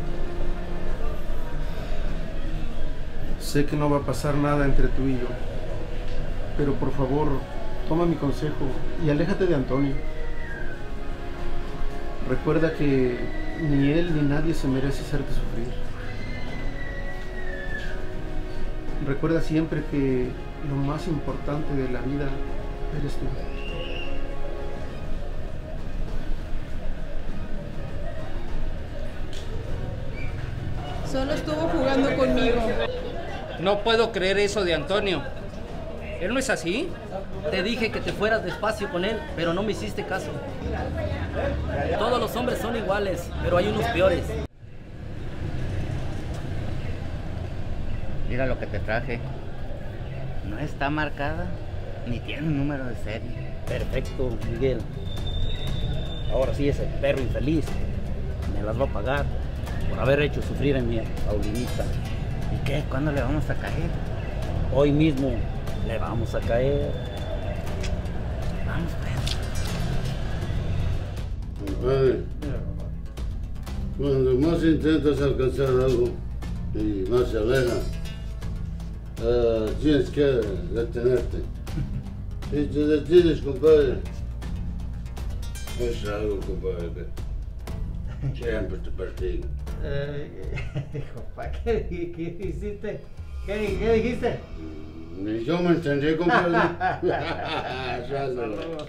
Sé que no va a pasar nada entre tú y yo. Pero por favor, toma mi consejo y aléjate de Antonio. Recuerda que ni él ni nadie se merece hacerte sufrir. Recuerda siempre que lo más importante de la vida eres tú. Solo estuvo jugando conmigo. No puedo creer eso de Antonio. ¿Él no es así? Te dije que te fueras despacio con él, pero no me hiciste caso. Todos los hombres son iguales, pero hay unos peores. Mira lo que te traje. No está marcada, ni tiene un número de serie. Perfecto, Miguel. Ahora sí, ese perro infeliz me las va a pagar por haber hecho sufrir a mi Paulinita. ¿Y qué? ¿Cuándo le vamos a caer? Hoy mismo le vamos a caer. Vamos, pues. Compadre, cuando más intentas alcanzar algo y más se aleja, tienes que detenerte. Y te detienes, compadre. Es algo, compadre. Siempre te persigo. Compa, ¿qué hiciste? ¿Qué dijiste? Ni yo me entendí, compadre. Saludos.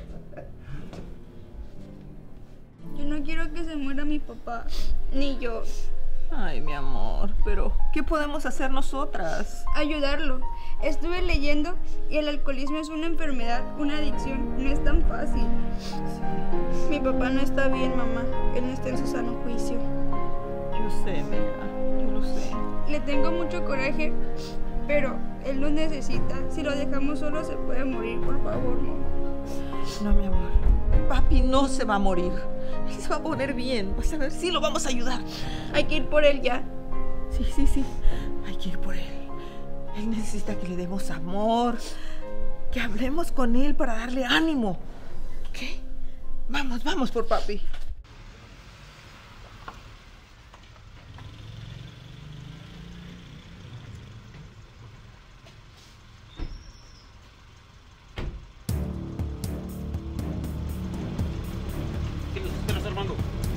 Yo no quiero que se muera mi papá, ni yo. Ay, mi amor, pero ¿qué podemos hacer nosotras? Ayudarlo. Estuve leyendo y el alcoholismo es una enfermedad, una adicción. No es tan fácil. Mi papá no está bien, mamá. Él no está en su sano juicio. Yo sé, mija, yo lo sé. Le tengo mucho coraje, pero él nos necesita. Si lo dejamos solo se puede morir, por favor, mamá. No, mi amor. Papi no se va a morir. Él se va a poner bien. Vas a ver, sí lo vamos a ayudar. Hay que ir por él ya. Sí. Hay que ir por él. Él necesita que le demos amor, que hablemos con él para darle ánimo. ¿Ok? Vamos por papi. ¿Qué estás armando?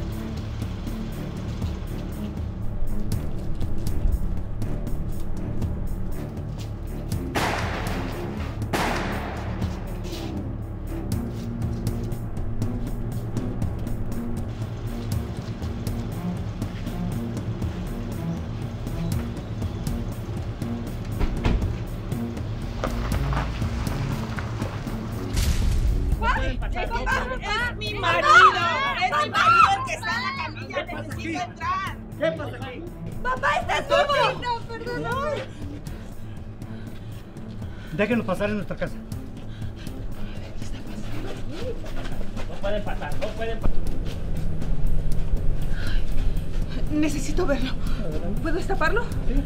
¡Es mi marido! ¡Es mi marido el que está en la camilla! ¡Necesito entrar! ¿Qué pasa aquí? ¡Papá, estás solo! No, perdón. Déjenos pasar en nuestra casa. No pueden pasar, no pueden pasar. Necesito verlo. ¿Puedo destaparlo? Sí.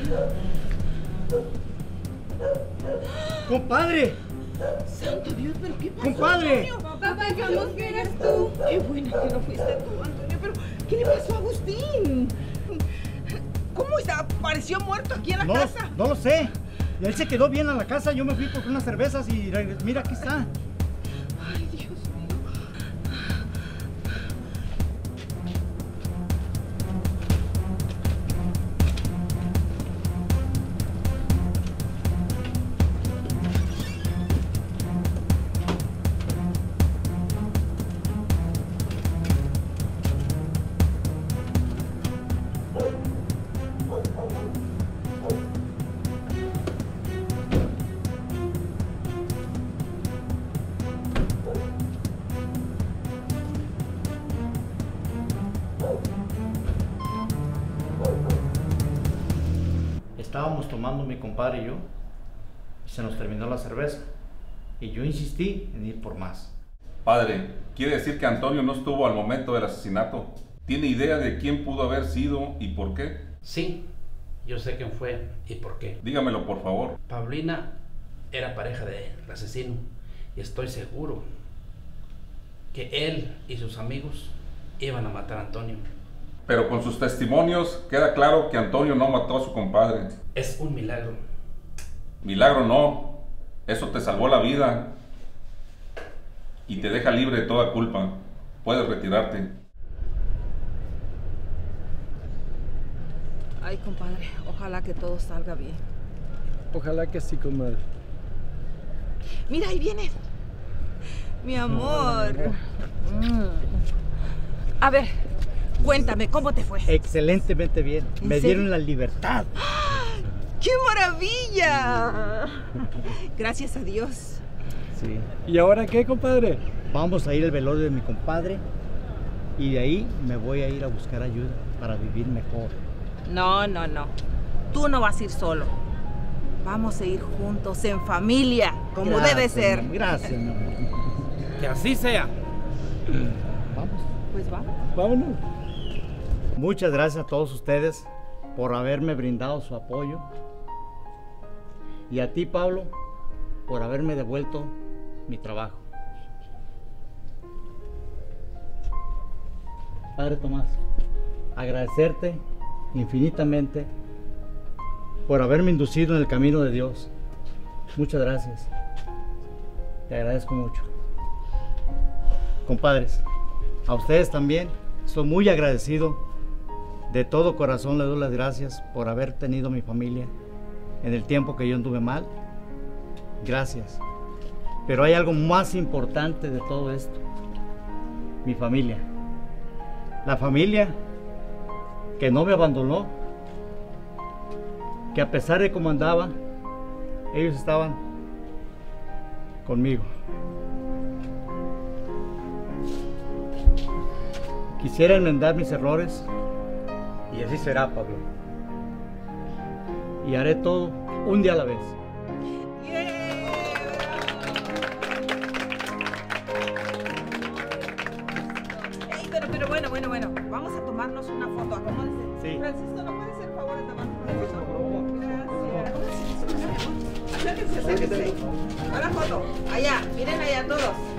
¡Compadre! ¡Santo Dios! ¿Pero qué pasó, ¡Compadre! Antonio? Papá, pensamos que eras tú. ¡Qué bueno que no fuiste tú, Antonio! ¿Pero qué le pasó a Agustín? ¿Cómo está? ¿Pareció muerto aquí en la casa? No lo sé. Él se quedó bien a la casa, yo me fui por unas cervezas y mira, aquí está. Ay, Dios mío. Estábamos tomando mi compadre y yo, y se nos terminó la cerveza, y yo insistí en ir por más. Padre, ¿quiere decir que Antonio no estuvo al momento del asesinato? ¿Tiene idea de quién pudo haber sido y por qué? Sí, yo sé quién fue y por qué. Dígamelo, por favor. Paulina era pareja del asesino y estoy seguro que él y sus amigos iban a matar a Antonio. Pero con sus testimonios queda claro que Antonio no mató a su compadre. Es un milagro. Milagro no. Eso te salvó la vida y te deja libre de toda culpa. Puedes retirarte. Ay, compadre, ojalá que todo salga bien. Ojalá que sí, comadre. Mira, ahí viene. Mi amor. A ver, cuéntame, ¿cómo te fue? Excelentemente bien. Me dieron la libertad. ¡Qué maravilla! Gracias a Dios. Sí. ¿Y ahora qué, compadre? Vamos a ir al velorio de mi compadre y de ahí me voy a ir a buscar ayuda para vivir mejor. No. Tú no vas a ir solo. Vamos a ir juntos, en familia, como debe ser. Gracias, mi amor. Que así sea. Vamos. Pues vamos. Vámonos. Muchas gracias a todos ustedes por haberme brindado su apoyo. Y a ti, Pablo, por haberme devuelto mi trabajo. Padre Tomás, agradecerte infinitamente por haberme inducido en el camino de Dios. Muchas gracias. Te agradezco mucho. Compadres, A ustedes también. Estoy muy agradecido. De todo corazón les doy las gracias por haber tenido mi familia en el tiempo que yo anduve mal. Gracias. Pero hay algo más importante de todo esto. Mi familia. La familia que no me abandonó. Que a pesar de cómo andaba, ellos estaban conmigo. Quisiera enmendar mis errores. Y así será, Pablo. Y haré todo un día a la vez. Pero bueno. Vamos a tomarnos una foto. Acomódense. Sí. Francisco, ¿no puede hacer el favor de tomarnos una foto? Gracias. Acérquense. Ahora foto. Allá, miren allá todos.